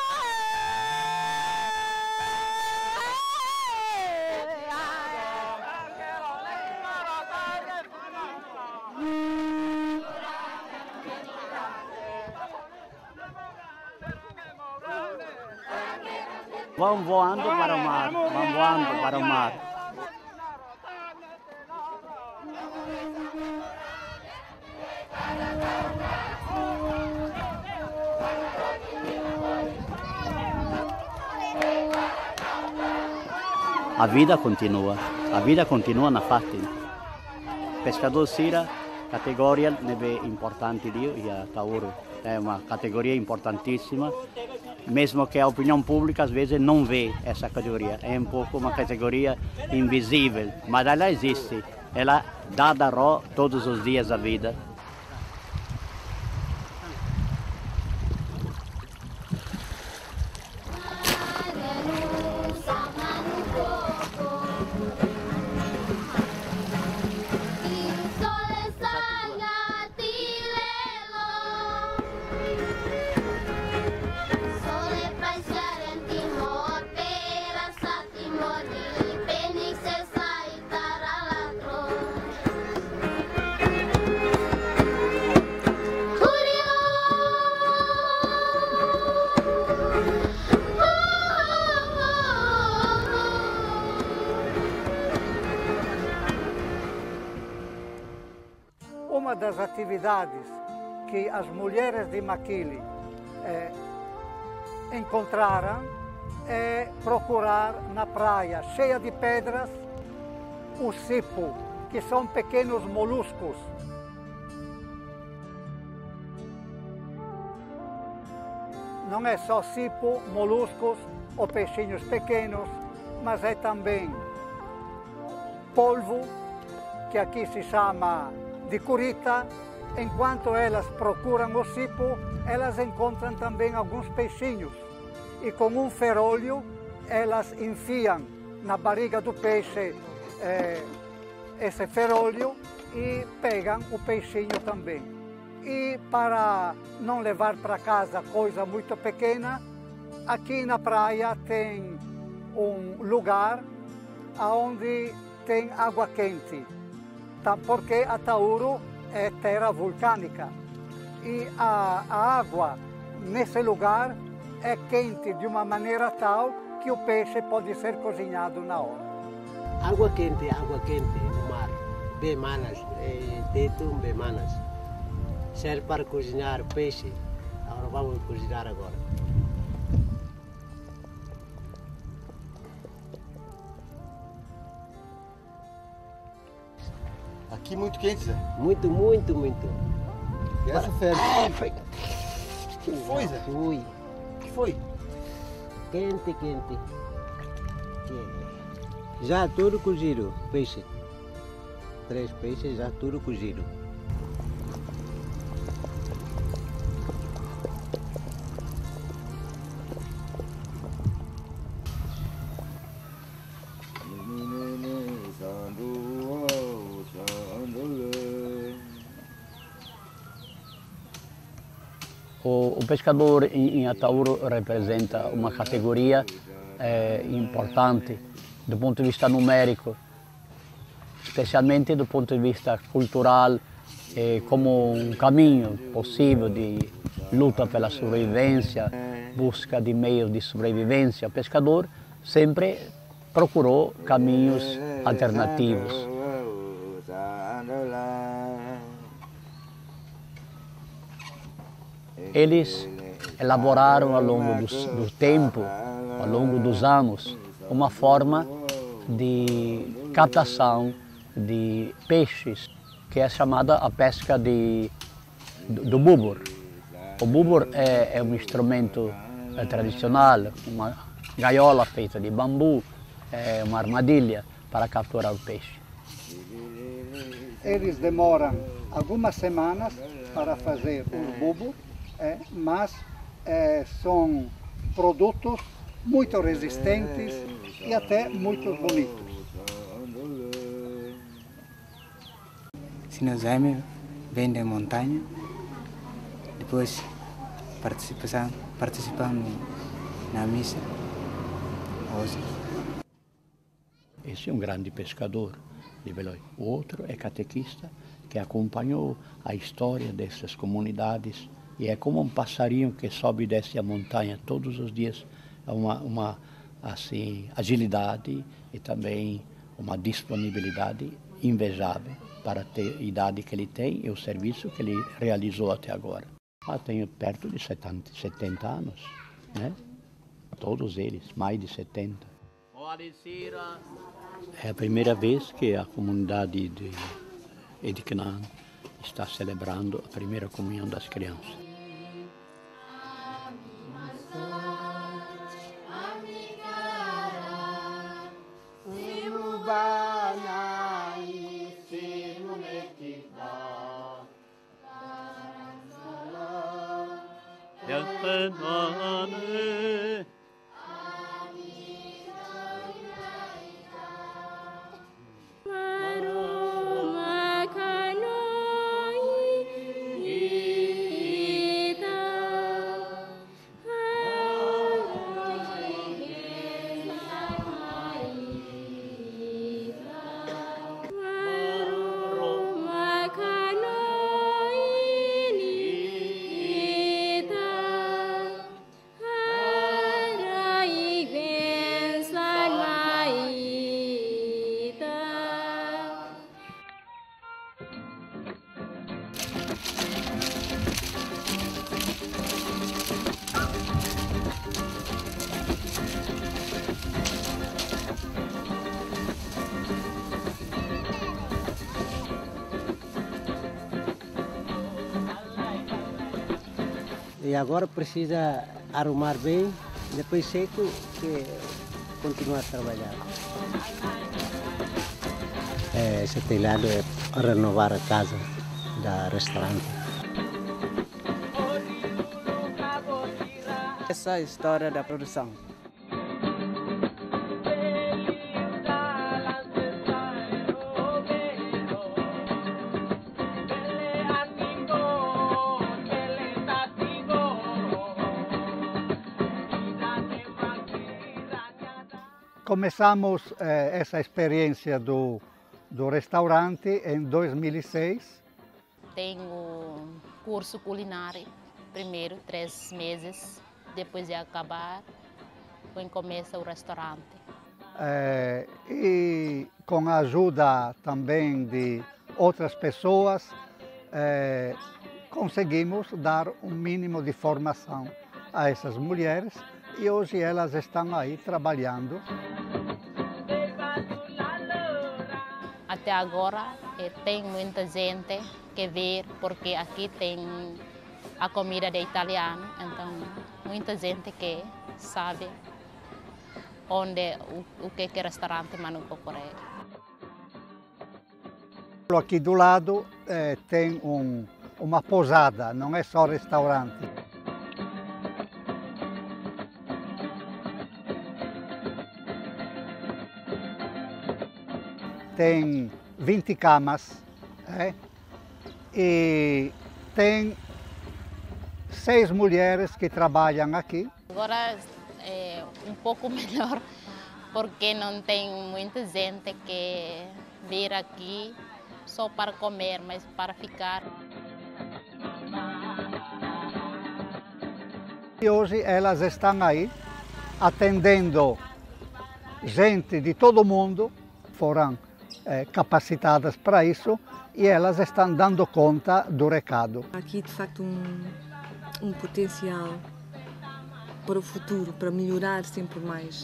Vão voando para o mar, vão voando para o mar. A vida continua na Fátima. Pescador Sira, categoria importante lì, e a Tauro é uma categoria importantíssima, mesmo que a opinião pública às vezes não vê essa categoria. É um pouco uma categoria invisível, mas ela existe. Ela dá todos os dias da vida. Uma das atividades que as mulheres de Maquile encontraram é procurar na praia cheia de pedras o sipo, que são pequenos moluscos. Não é só sipo, moluscos ou peixinhos pequenos, mas é também polvo, que aqui se chama de curita. Enquanto elas procuram o sipo, elas encontram também alguns peixinhos. E com um ferolho, elas enfiam na barriga do peixe esse ferolho e pegam o peixinho também. E para não levar para casa coisa muito pequena, aqui na praia tem um lugar onde tem água quente. Porque a Tauro é terra vulcânica e a água nesse lugar é quente de uma maneira tal que o peixe pode ser cozinhado na hora. Água quente no mar, bemanas, dentro bemanas. Serve para cozinhar peixe. Agora vamos cozinhar agora. Aqui muito quente, Zé? Muito. E essa febre? O que foi, Zé? Fui. O que foi? Quente. Já tudo cozido, peixe. 3 peixes, já tudo cozido. O pescador em Atauro representa uma categoria importante do ponto de vista numérico, especialmente do ponto de vista cultural, como um caminho possível de luta pela sobrevivência, busca de meios de sobrevivência. O pescador sempre procurou caminhos alternativos. Eles elaboraram ao longo do tempo, ao longo dos anos, uma forma de captação de peixes, que é chamada a pesca do búbor. O búbor é um instrumento tradicional, uma gaiola feita de bambu, uma armadilha para capturar o peixe. Eles demoram algumas semanas para fazer o búbor, mas são produtos muito resistentes e até muito bonitos. Sinozêmio vem da montanha, depois participamos na missa hoje. Esse é um grande pescador de Belém. O outro é catequista, que acompanhou a história dessas comunidades e é como um passarinho que sobe e desce a montanha todos os dias. É uma assim, agilidade e também uma disponibilidade invejável para ter a idade que ele tem e o serviço que ele realizou até agora. Tenho perto de 70 anos, né? Todos eles, mais de 70. É a primeira vez que a comunidade de Ediknan está celebrando a primeira comunhão das crianças. E agora precisa arrumar bem, depois seco, que continuar a trabalhar. Esse telhado é renovar a casa da restaurante. Essa é a história da produção. Começamos essa experiência do restaurante em 2006. Tenho curso culinário, primeiro 3 meses, depois de acabar, começa o restaurante. E com a ajuda também de outras pessoas, conseguimos dar um mínimo de formação a essas mulheres e hoje elas estão aí trabalhando. Até agora tem muita gente que vê, porque aqui tem a comida de italiano, então muita gente que sabe o que é restaurante Manu Cocoré. Aqui do lado tem uma posada, não é só restaurante. Tem 20 camas e tem 6 mulheres que trabalham aqui. Agora é um pouco melhor porque não tem muita gente que vir aqui só para comer, mas para ficar. E hoje elas estão aí atendendo gente de todo o mundo, foram capacitadas para isso e elas estão dando conta do recado. Há aqui de facto um potencial para o futuro, para melhorar sempre mais.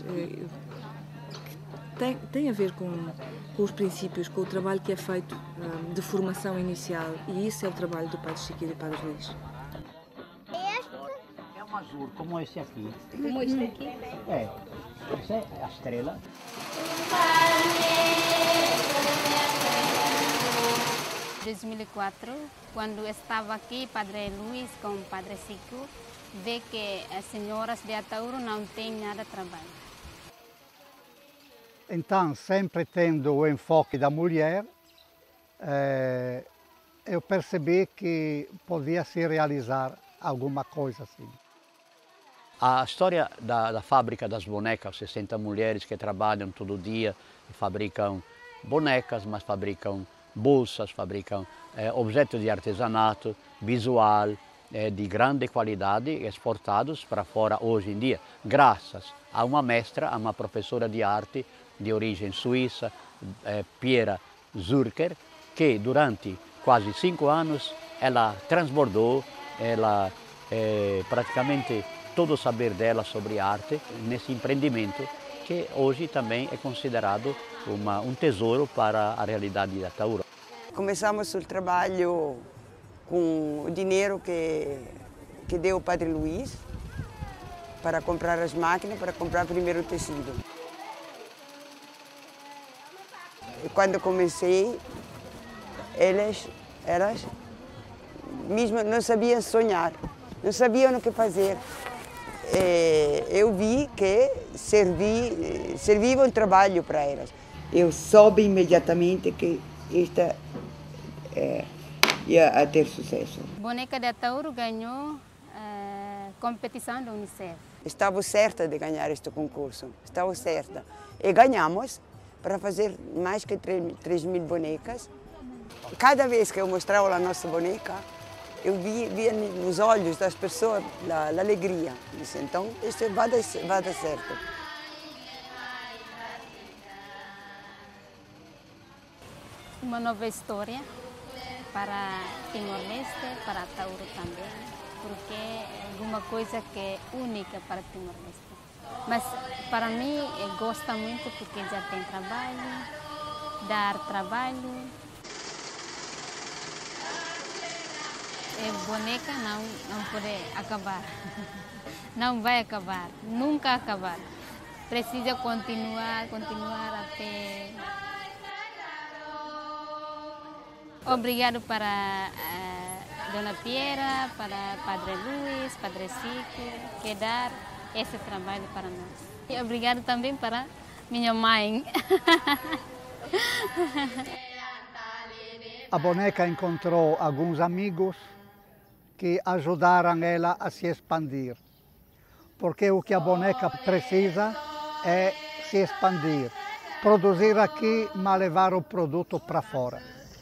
Tem a ver com os princípios, com o trabalho que é feito de formação inicial, e isso é o trabalho do Padre Chico e do Padre Luís. É um azul, como esse aqui. Como este aqui? É, essa é a estrela. Em 2004, quando estava aqui, Padre Luís com o Padre Chico, vê que as senhoras de Atauro não têm nada de trabalho. Então, sempre tendo o enfoque da mulher, eu percebi que podia se realizar alguma coisa assim. A história da fábrica das bonecas, 60 mulheres que trabalham todo dia e fabricam bonecas, mas fabricam bolsas, fabricam objetos de artesanato, visual, de grande qualidade, exportados para fora hoje em dia, graças a uma mestra, a uma professora de arte de origem suíça, Piera Zurcher, que durante quase 5 anos ela transbordou, ela praticamente todo o saber dela sobre arte nesse empreendimento que hoje também é considerado um tesouro para a realidade de Atauro. Começamos o trabalho com o dinheiro que deu o Padre Luís para comprar as máquinas, para comprar primeiro o tecido. E quando comecei, elas mesmo não sabiam sonhar, não sabiam o que fazer. Eu vi que servia um trabalho para elas. Eu soube imediatamente que esta ia a ter sucesso. Boneca de Atauro ganhou competição da Unicef. Estava certa de ganhar este concurso, estava certa. E ganhamos para fazer mais que 3.000 bonecas. Cada vez que eu mostrava a nossa boneca, eu via nos olhos das pessoas a alegria. Disse, então, isso vai dar certo. Uma nova história para Timor-Leste, para Atauro também, porque é alguma coisa que é única para Timor-Leste. Mas para mim, gosta muito porque já tem trabalho, dar trabalho. Boneca não pode acabar, não vai acabar, nunca acabar. Precisa continuar até... Obrigado para Dona Piera, para Padre Luís, Padre Chico, que dar esse trabalho para nós. E obrigado também para minha mãe. A boneca encontrou alguns amigos que ajudaram ela a se expandir. Porque o que a boneca precisa é se expandir. Produzir aqui, mas levar o produto para fora.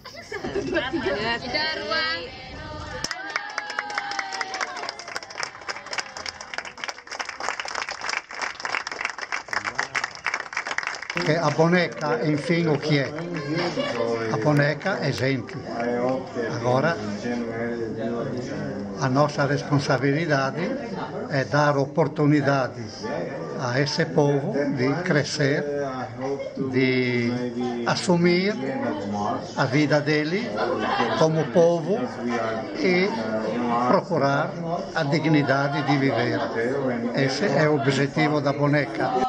Che a boneca, enfim, o que é? A boneca é gente. Agora, a nossa responsabilidade é dar oportunidade a esse povo de crescer, de assumir a vida dele como povo e procurar a dignidade de viver. Esse é o objetivo da boneca.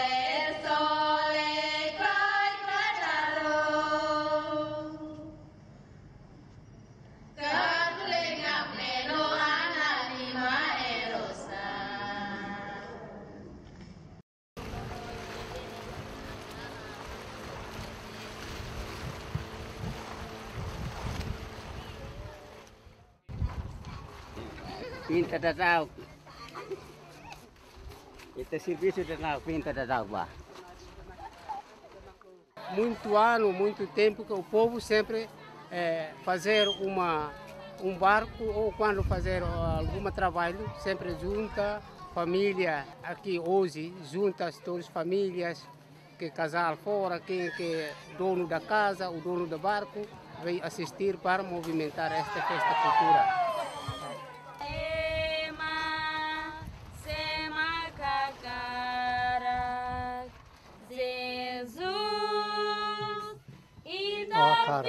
Pinta da tau. Este serviço de tau, pinta da tau, bah. Muito tempo que o povo sempre fazer um barco ou quando fazer algum trabalho, sempre junta família aqui hoje, juntas todas as famílias, que casal fora, quem que é dono da casa, o dono do barco, veio assistir para movimentar esta festa cultura. Para.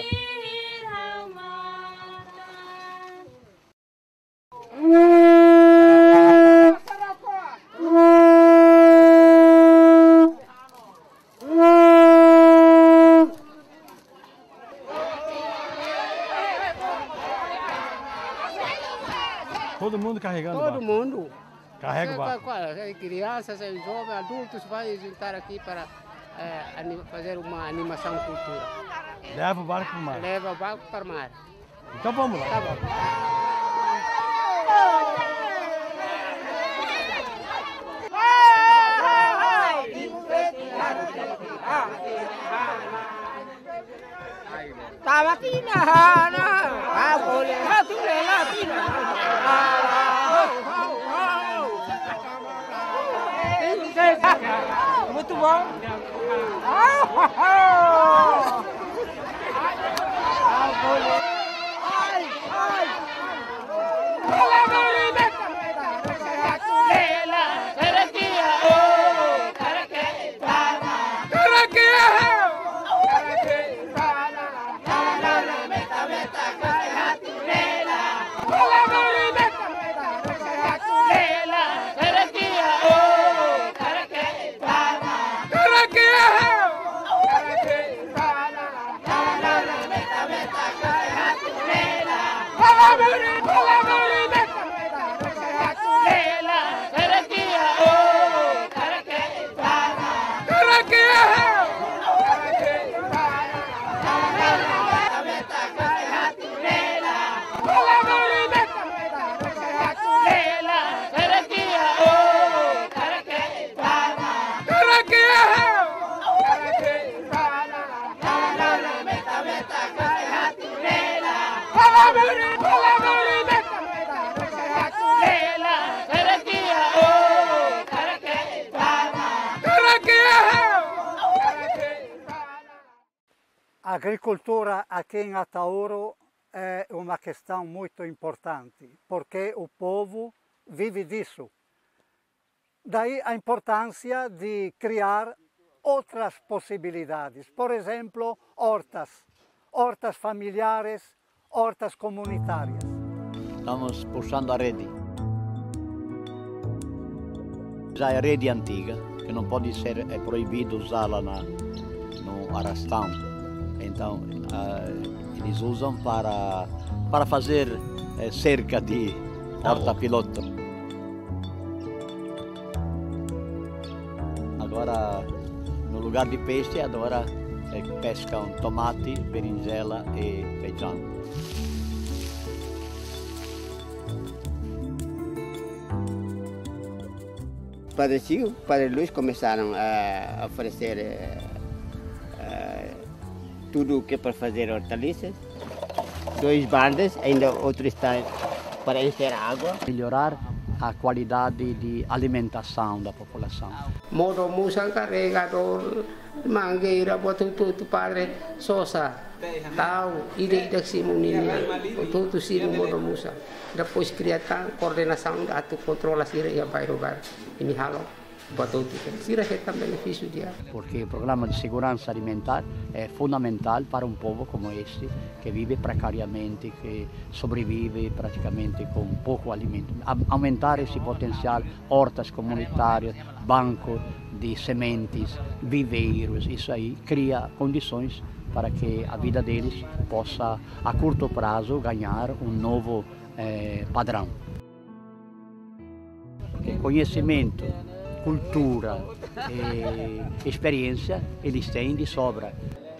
Todo mundo carregando o Todo barco. mundo. Carrega o barco. Crianças, jovens, adultos vai juntar aqui para fazer uma animação cultural. Leva o barco para o mar. Leva o barco para o mar. Então vamos lá. Tá bom. Tava aqui na rana, a mulher, tu leva aqui na rana. Muito bom. A agricoltura aqui em Atauro é uma questão muito importante, porque o povo vive disso. Daí a importância de criar outras possibilidades, por exemplo, hortas familiares, hortas comunitárias. Estamos puxando a rede. Já é rede antiga, que não pode ser, é proibido usá-la no arrastão. Então, eles usam para fazer cerca de horta-piloto. Agora, no lugar de peixe, agora pescam tomate, berinjela e feijão. Padre Chico, Padre Luís começaram a oferecer tudo o que é para fazer hortaliças. 2 baldes, ainda outro está para encher água. Melhorar a qualidade de alimentação da população. Modo Musa, carregador, mangueira, botou tudo, Padre Sosa, tal, ida simuninha, tudo sino Modo Musa. Depois cria coordenação, tu controla se ia vai rogar, ini halo. Porque o programa de segurança alimentar é fundamental para um povo como este, que vive precariamente, que sobrevive praticamente com pouco alimento. Aumentar esse potencial, hortas comunitárias, banco de sementes, viveiros, isso aí cria condições para que a vida deles possa, a curto prazo, ganhar um novo padrão. Porque conhecimento, cultura e experiência eles têm de sobra.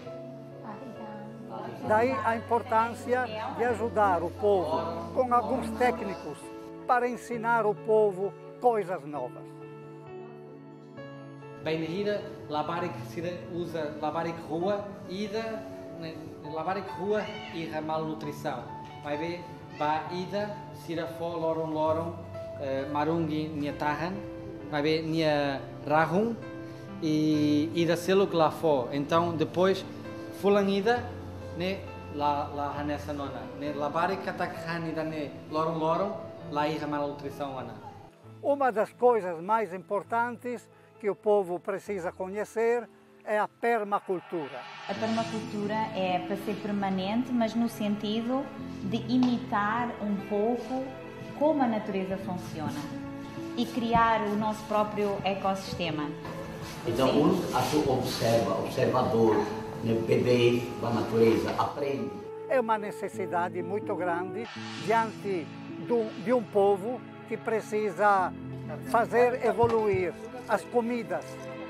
Daí a importância de ajudar o povo com alguns técnicos para ensinar o povo coisas novas. Bem na ida, labarik usa labarik rua, ida, labarik rua e ramal nutrição. Vai ver, ba ida, sirafó, loron, marungi, niatahan. Vai ver nia rahum e da selo glafó. Então depois fulanida ne la hanessa nona ne labari katakhani da ne loron lá irra malnutrição ana. Uma das coisas mais importantes que o povo precisa conhecer é a permacultura. A permacultura é para ser permanente, mas no sentido de imitar um pouco como a natureza funciona e criar o nosso próprio ecossistema. Então, observador, bebê da natureza, aprende. É uma necessidade muito grande diante de um povo que precisa fazer evoluir as comidas.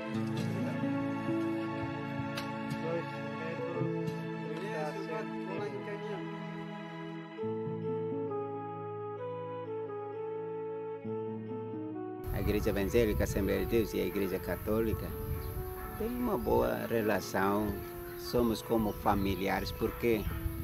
A Igreja Evangélica Assembleia de Deus e a Igreja Católica têm uma boa relação, somos como familiares, porque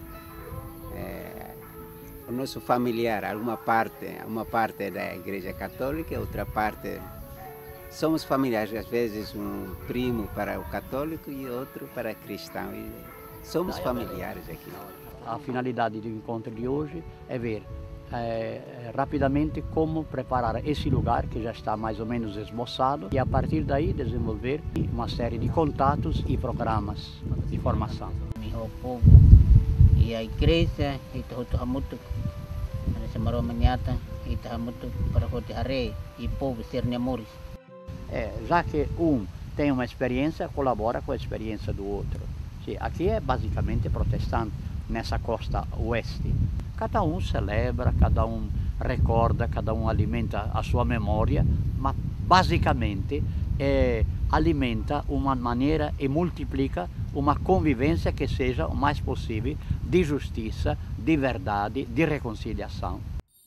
o nosso familiar, uma parte é da Igreja Católica, outra parte somos familiares, às vezes um primo para o católico e outro para o cristão, e somos familiares aqui. A finalidade do encontro de hoje é ver rapidamente como preparar esse lugar que já está mais ou menos esboçado e a partir daí desenvolver uma série de contatos e programas de formação. O povo e a igreja está muito para manhata está muito para e povo ser nemores. Já que um tem uma experiência, colabora com a experiência do outro. Aqui é basicamente protestante nessa costa oeste. Cada um celebra, cada um recorda, cada um alimenta a sua memória, mas basicamente alimenta uma maneira e multiplica uma convivência que seja o mais possível de justiça, de verdade, de reconciliação.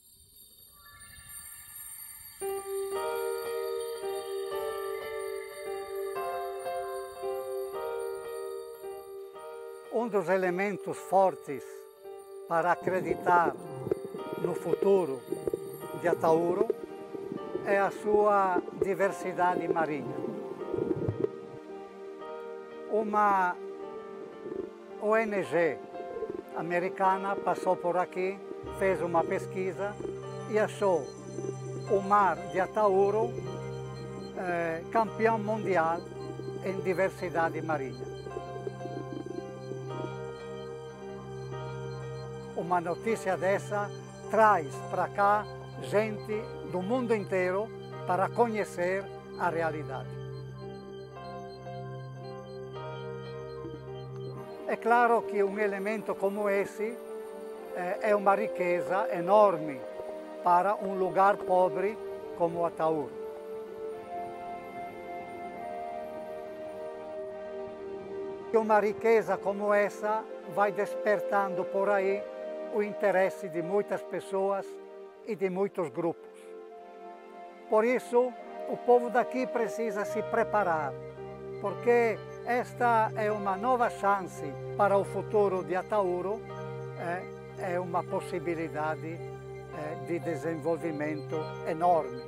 Um dos elementos fortes para acreditar no futuro de Atauro é a sua diversidade marinha. Uma ONG americana passou por aqui, fez uma pesquisa e achou o mar de Atauro campeão mundial em diversidade marinha. Uma notícia dessa traz para cá gente do mundo inteiro para conhecer a realidade. É claro que um elemento como esse é uma riqueza enorme para um lugar pobre como Atauro. Uma riqueza como essa vai despertando por aí o interesse de muitas pessoas e de muitos grupos. Por isso, o povo daqui precisa se preparar, porque esta é uma nova chance para o futuro de Atauro, é uma possibilidade de desenvolvimento enorme.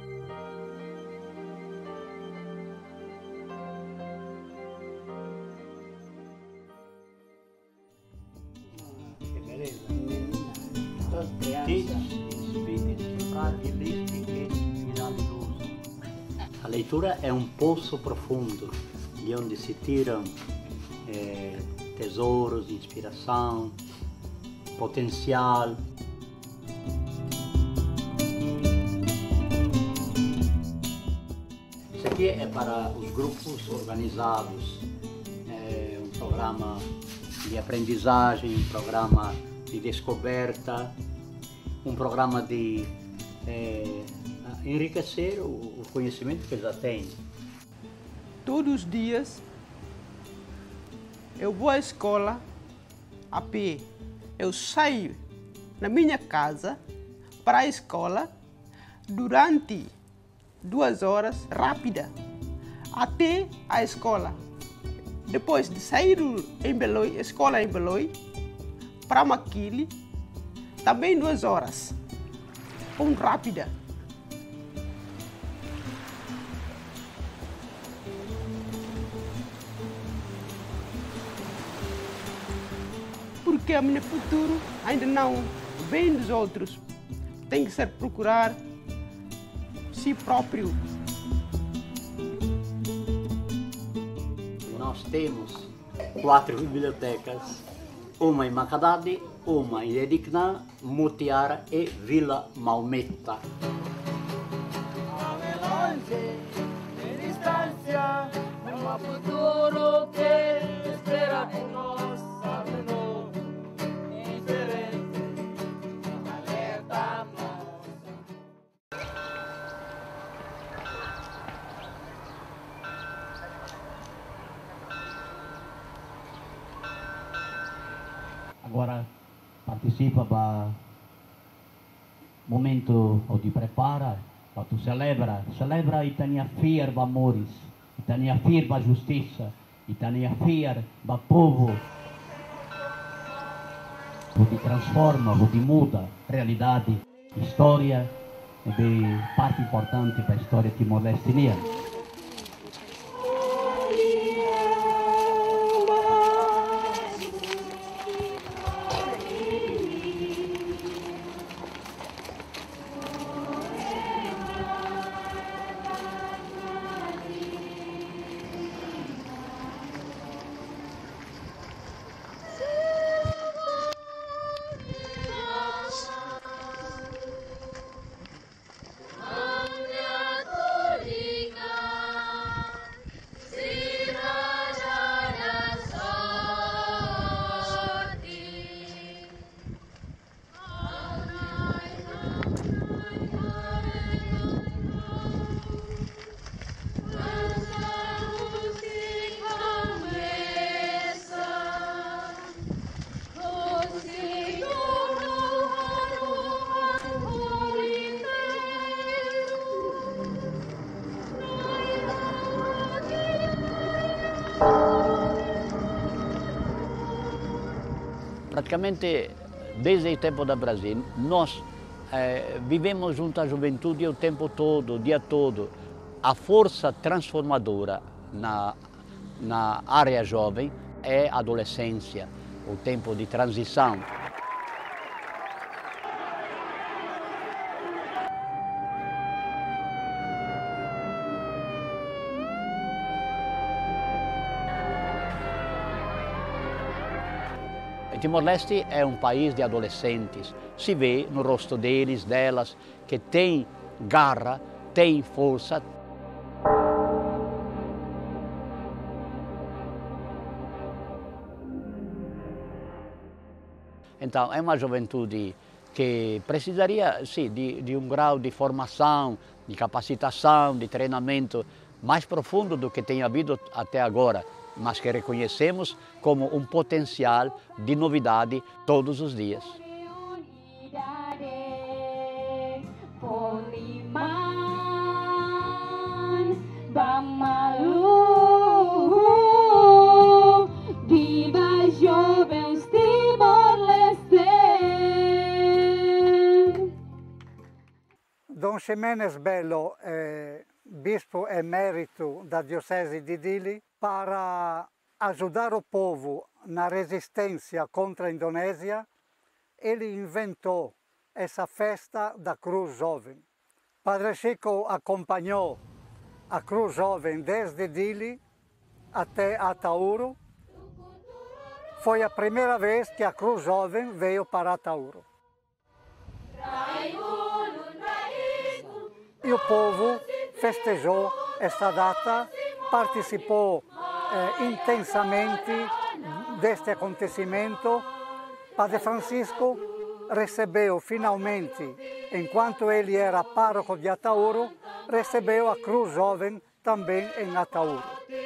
A leitura é um poço profundo de onde se tiram tesouros de inspiração, potencial. Isso aqui é para os grupos organizados, é um programa de aprendizagem, um programa de descoberta, um programa de enriquecer o conhecimento que já tem. Todos os dias eu vou à escola a pé. Eu saio na minha casa para a escola durante 2 horas rápida até a escola. Depois de sair em Beloi, escola em Beloi, para Maquile, também 2 horas, rápida. Porque o meu futuro ainda não vem dos outros. Tem que ser procurar si próprio. nós temos 4 bibliotecas, uma em Macadade, uma em Edicnã, Mutiara e Vila Maumeta. Um futuro que espera por nós, algo diferente, alerta Agora participa para momento onde prepara, para tu celebra e tenha fiar para amores. Itania fiar para a justiça, Itania fiar para o povo, que transforma, que muda a realidade, história, é parte importante para a história timor-leste. Praticamente, desde o tempo do Brasil, nós vivemos junto à juventude o tempo todo, o dia todo. A força transformadora na área jovem é a adolescência, o tempo de transição. Timor-Leste é um país de adolescentes. Se vê no rosto deles, delas, que tem garra, tem força. Então, é uma juventude que precisaria, sim, de um grau de formação, de capacitação, de treinamento mais profundo do que tem havido até agora, mas que reconhecemos como um potencial de novidade todos os dias. Viva jovens Timor-Leste! Dom Ximenes Belo é bispo emérito da Diocese de Dili para ajudar o povo na resistência contra a Indonésia. Ele inventou essa festa da Cruz Jovem. Padre Chico acompanhou a Cruz Jovem desde Dili até Atauro. Foi a primeira vez que a Cruz Jovem veio para Atauro. E o povo festejou esta data, participou intensamente deste acontecimento. Padre Francisco recebeu finalmente, enquanto ele era pároco de Atauro, recebeu a Cruz Jovem também em Atauro.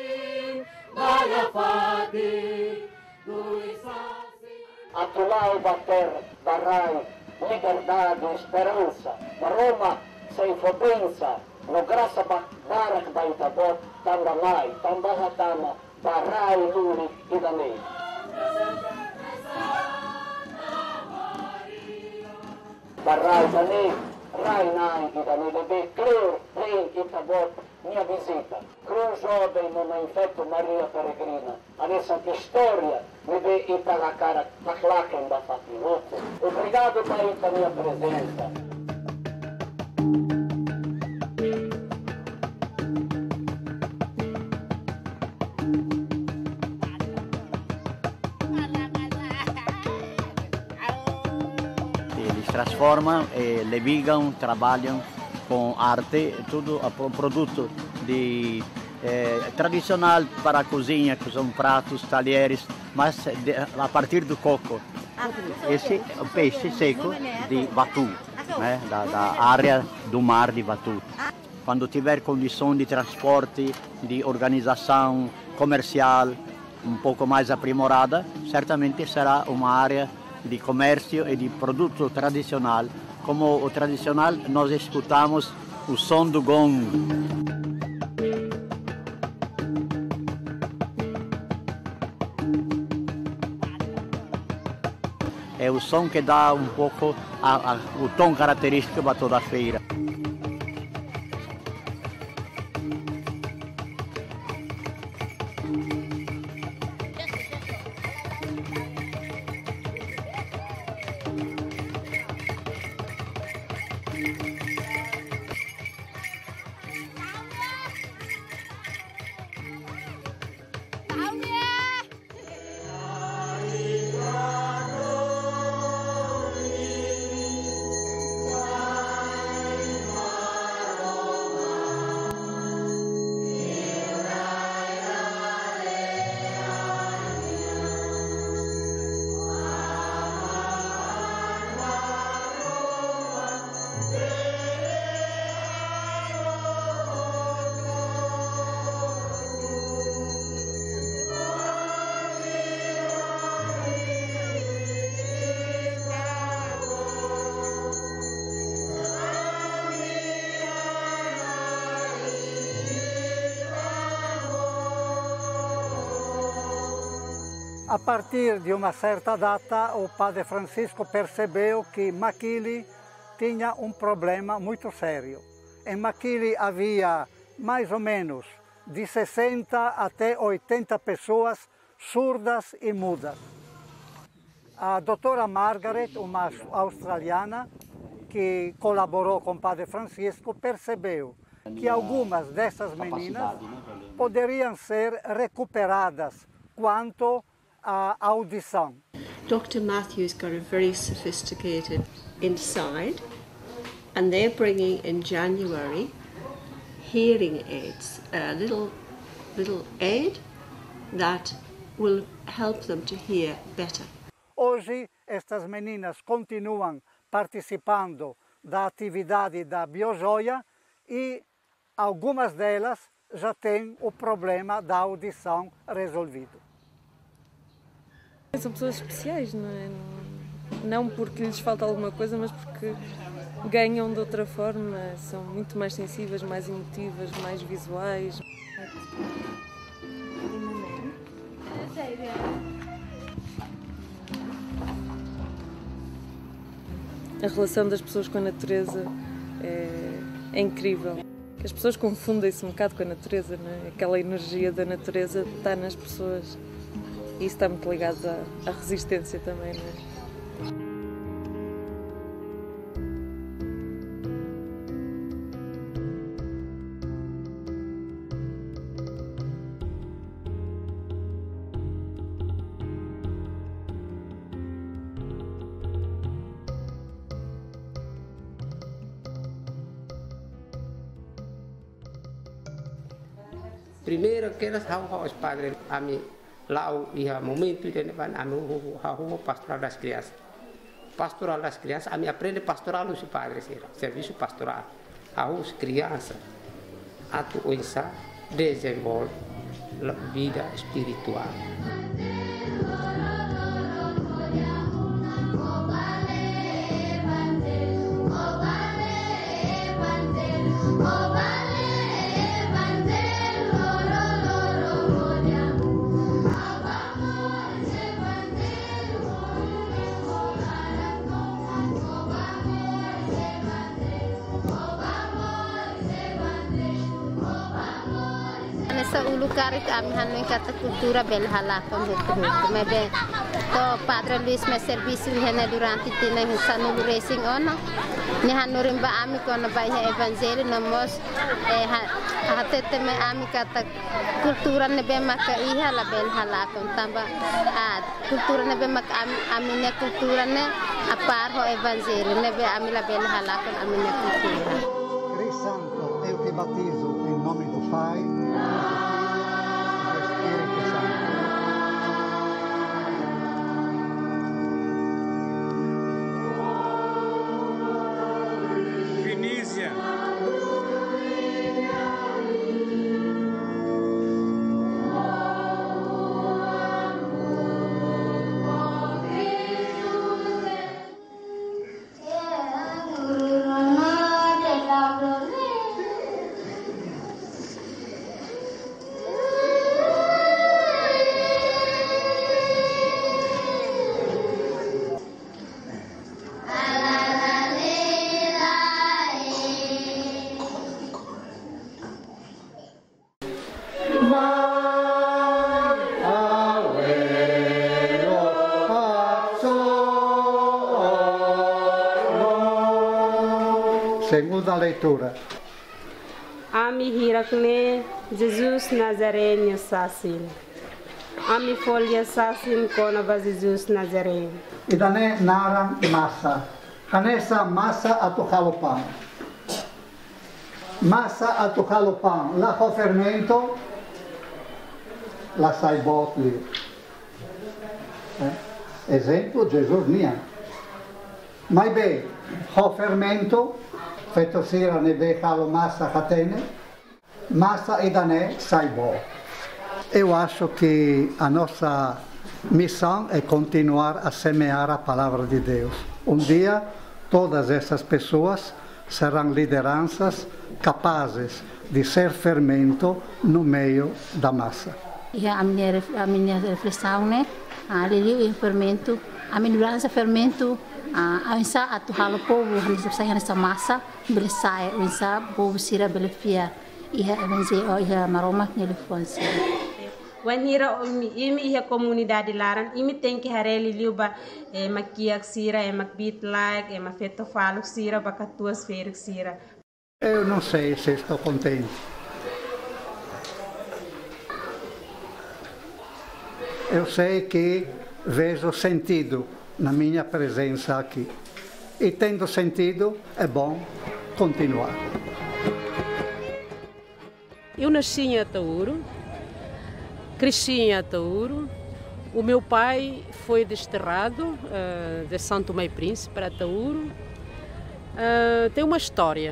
Atulai bater, barrai, liberdade, esperança, Roma sem fobença, no graça barak da Itabot, Tandamai, Tambahatama, barrai, luri, idanei. Barrai, danei, rai, nai, idanei, bebê, cleo, rei, Itabot, minha visita. Cruz Jovem no infetto Maria Peregrina. Adesso che storia mi vê Italacara, Taclaken da Fatinoto. Obrigado por esta minha presença. Eles transformam, ligam, trabalham com arte, tudo produto tradicional para a cozinha, que são pratos, talheres, mas a partir do coco. Esse é o peixe seco de Batu, né, da área do mar de Batu. Quando tiver condição de transporte, de organização comercial um pouco mais aprimorada, certamente será uma área de comércio e de produto tradicional. Como o tradicional, nós escutamos o som do gong. É o som que dá um pouco o tom característico para toda a feira. A partir de uma certa data, o padre Francisco percebeu que Maquili tinha um problema muito sério. Em Maquili havia mais ou menos de 60 até 80 pessoas surdas e mudas. A doutora Margaret, uma australiana que colaborou com o padre Francisco, percebeu que algumas dessas meninas poderiam ser recuperadas quanto à audição. Dr. Matthews got a very sophisticated inside, and they're bringing in January hearing aids, a little aid that will help them to hear better. Hoje, estas meninas continuam participando da atividade da Biojoia e algumas delas já têm o problema da audição resolvido. São pessoas especiais, não é? Não porque lhes falta alguma coisa, mas porque ganham de outra forma, são muito mais sensíveis, mais emotivas, mais visuais. A relação das pessoas com a natureza é incrível. As pessoas confundem-se um bocado com a natureza, não é? Aquela energia da natureza está nas pessoas. E isso está muito ligado à resistência também, não é? Primeiro que elas os padres a mim lá o momento de a pastoral das crianças. Pastoral das crianças, a mim aprende pastoral os padres, serviço pastoral. As crianças a tu desenvolve a vida espiritual. sa lugar kami hanoi kata kultura bel halakon hutu mebe to Padre Luis me serviço hena durante tina sanu racing ono ni hanurim ba ami kono ba evangelho nomos hatete me ami kata kultura nebe maka iha la bel halakon tamba kultura nebe maka ami ne kultura ne apar ho evangelho nebe ami la bel halakon ami ne kultura. Cristo Santo, eu te batizo em nome do Pai, do Espírito Santo. Vinícia. Segunda leitura. Ami hirakne Jesus Nazareno sasin. Ami folha sasin konava Jesus Nazareno. Idane naram massa. Kanesa massa atuhalopan. Massa atuhalopan. La fermento la sai botli. Esempio Jesus nia. Mai bem, ho fermento feito sira nebe halo massa catene, massa e dané sai bom. Eu acho que a nossa missão é continuar a semear a palavra de Deus. Um dia, todas essas pessoas serão lideranças capazes de ser fermento no meio da massa. E a minha reflexão, né? Ali o fermento, a liderança fermento, a insa atuhalo povo nessa massa, belesai, o insa povo sira belefia, e a maroma que ele faz. Wanhira imi ia comunidade laran imi tem que hareli liuba maquiak sira macbit like mafeto falo sira bacatuas feira sira. Eu não sei se estou contente. Eu sei que vejo sentido na minha presença aqui. E tendo sentido, é bom continuar. Eu nasci em Ataúro, cresci em Ataúro. O meu pai foi desterrado de Santo Tomé e Príncipe para Ataúro. Tem uma história.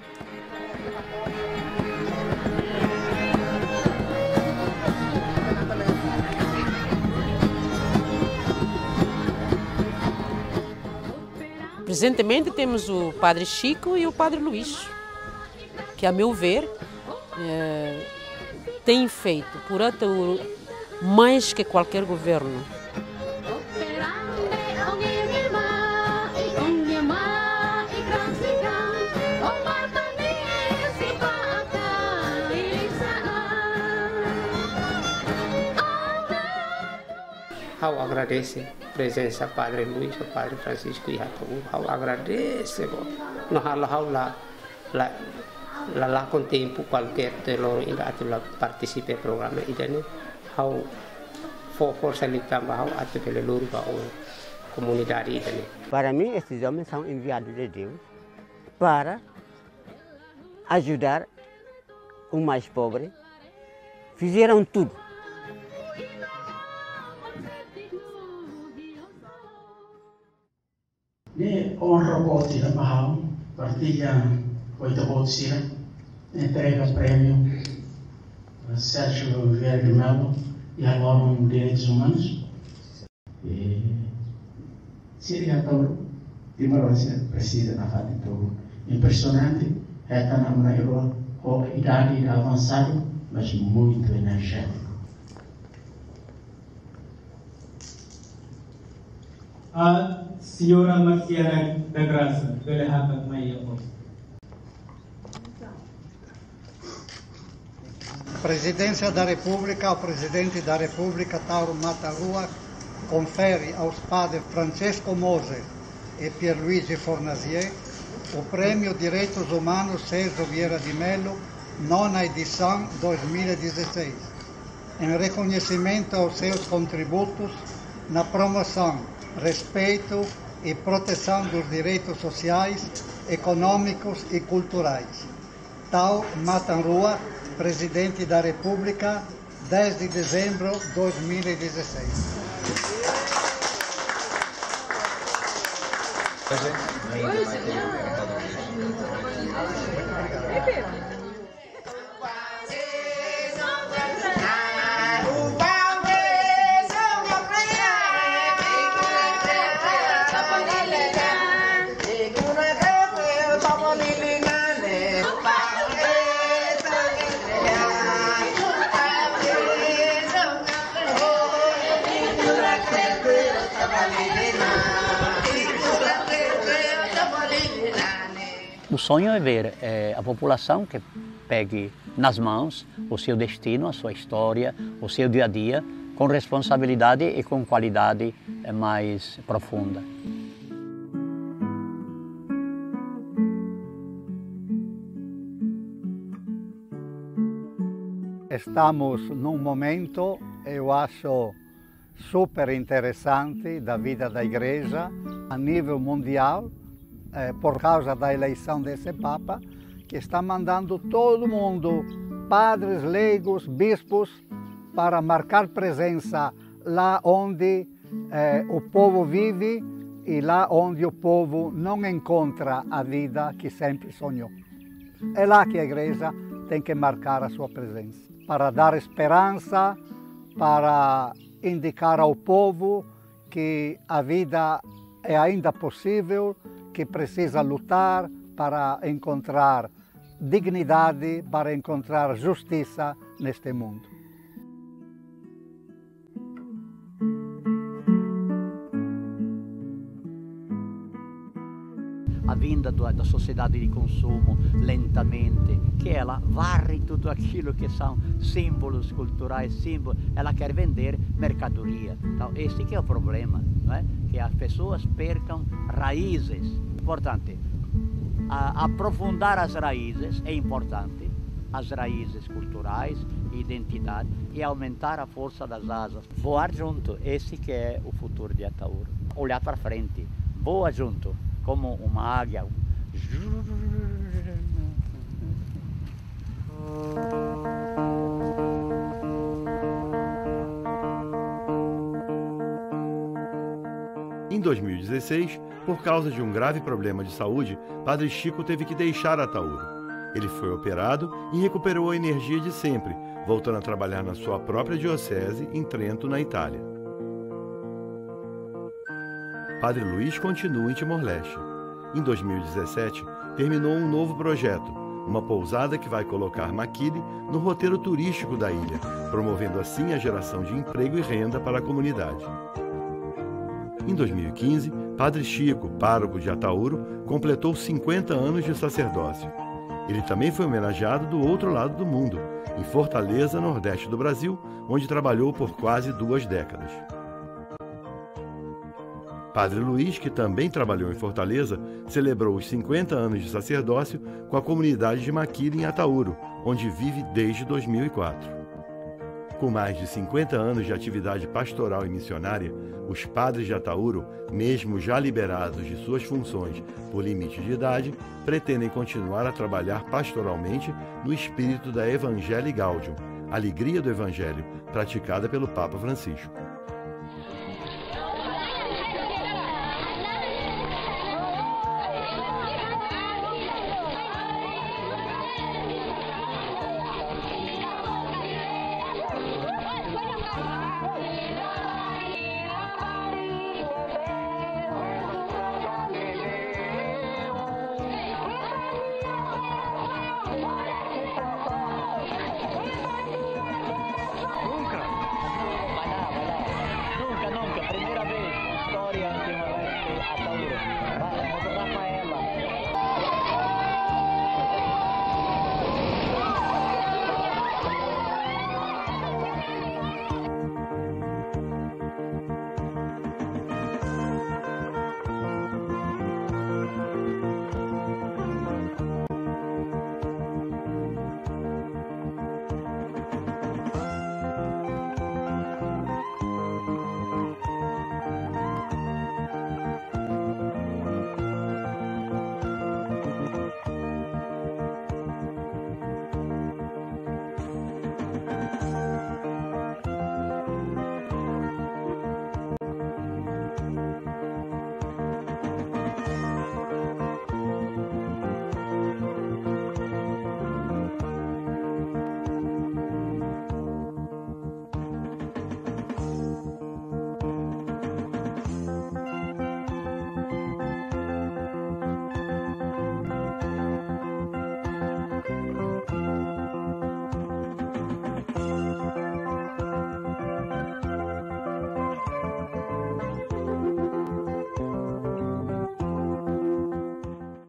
Presentemente temos o Padre Chico e o Padre Luís, que a meu ver têm feito por Ataúro mais que qualquer governo. Eu agradeço a presença do Padre Luís, do Padre Francisco e Ataúro. Eu agradeço. Não há lá com tempo qualquer de loro ainda participe do programa. Então, eu força ali também até pelo loro para a comunidade. Para mim, esses homens são enviados de Deus para ajudar o mais pobre. Fizeram tudo. Ni honra boti na bahau, partilha 8 votos, entrega prêmio Sérgio Vieira de Mello e agora Direitos Humanos. Seria Ataúro, Timor-Leste precisa na fase do impressionante, é que na maior idade avançada, mas muito energético. A senhora Marciana da Graça, pela Rapat Maia. Presidência da República, ao Presidente da República, Tauro Matarrua, confere aos padres Francesco Mose e Pierluigi Fornasier o Prêmio Direitos Humanos Sérgio Vieira de Mello, nona edição 2016, em reconhecimento aos seus contributos na promoção, respeito e proteção dos direitos sociais, econômicos e culturais. Tauro Matarrua, Presidente da República, 10 de dezembro de 2016. O sonho é ver a população que pegue nas mãos o seu destino, a sua história, o seu dia a dia, com responsabilidade e com qualidade mais profunda. Estamos num momento, eu acho, super interessante da vida da Igreja a nível mundial, por causa da eleição desse Papa, que está mandando todo mundo, padres, leigos, bispos, para marcar presença lá onde o povo vive e lá onde o povo não encontra a vida que sempre sonhou. É lá que a Igreja tem que marcar a sua presença, para dar esperança, para indicar ao povo que a vida é ainda possível, que precisa lutar para encontrar dignidade, para encontrar justiça neste mundo. A vinda da sociedade de consumo lentamente, que ela varre tudo aquilo que são símbolos culturais, símbolos, ela quer vender mercadoria. Então, esse que é o problema, não é? Que as pessoas percam raízes. Importante, aprofundar as raízes é importante, as raízes culturais, identidade, e aumentar a força das asas. Voar junto, esse que é o futuro de Atauro. Olhar para frente, voa junto, como uma águia. Em 2016, por causa de um grave problema de saúde, Padre Chico teve que deixar Atauro. Ele foi operado e recuperou a energia de sempre, voltando a trabalhar na sua própria diocese, em Trento, na Itália. Padre Luiz continua em Timor-Leste. Em 2017, terminou um novo projeto, uma pousada que vai colocar Maquile no roteiro turístico da ilha, promovendo assim a geração de emprego e renda para a comunidade. Em 2015, Padre Chico, pároco de Atauro, completou 50 anos de sacerdócio. Ele também foi homenageado do outro lado do mundo, em Fortaleza, nordeste do Brasil, onde trabalhou por quase 2 décadas. Padre Luiz, que também trabalhou em Fortaleza, celebrou os 50 anos de sacerdócio com a comunidade de Maquile em Atauro, onde vive desde 2004. Com mais de 50 anos de atividade pastoral e missionária, os padres de Atauro, mesmo já liberados de suas funções por limite de idade, pretendem continuar a trabalhar pastoralmente no espírito da Evangelii Gaudium, alegria do Evangelho, praticada pelo Papa Francisco.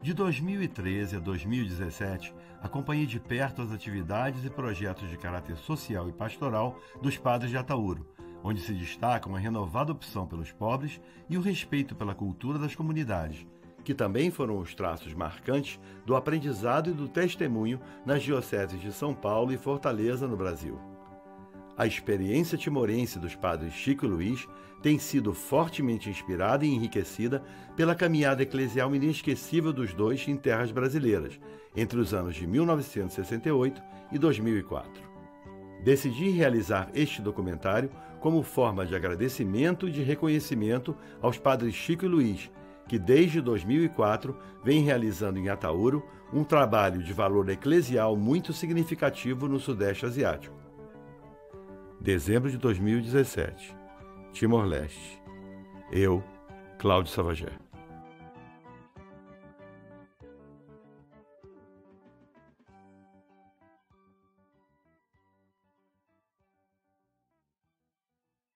De 2013 a 2017, acompanhei de perto as atividades e projetos de caráter social e pastoral dos padres de Ataúro, onde se destaca uma renovada opção pelos pobres e o respeito pela cultura das comunidades, que também foram os traços marcantes do aprendizado e do testemunho nas dioceses de São Paulo e Fortaleza, no Brasil. A experiência timorense dos padres Chico e Luiz tem sido fortemente inspirada e enriquecida pela caminhada eclesial inesquecível dos dois em terras brasileiras, entre os anos de 1968 e 2004. Decidi realizar este documentário como forma de agradecimento e de reconhecimento aos padres Chico e Luiz, que desde 2004 vem realizando em Ataúro um trabalho de valor eclesial muito significativo no Sudeste Asiático. Dezembro de 2017, Timor-Leste. Eu, Cláudio Savagé.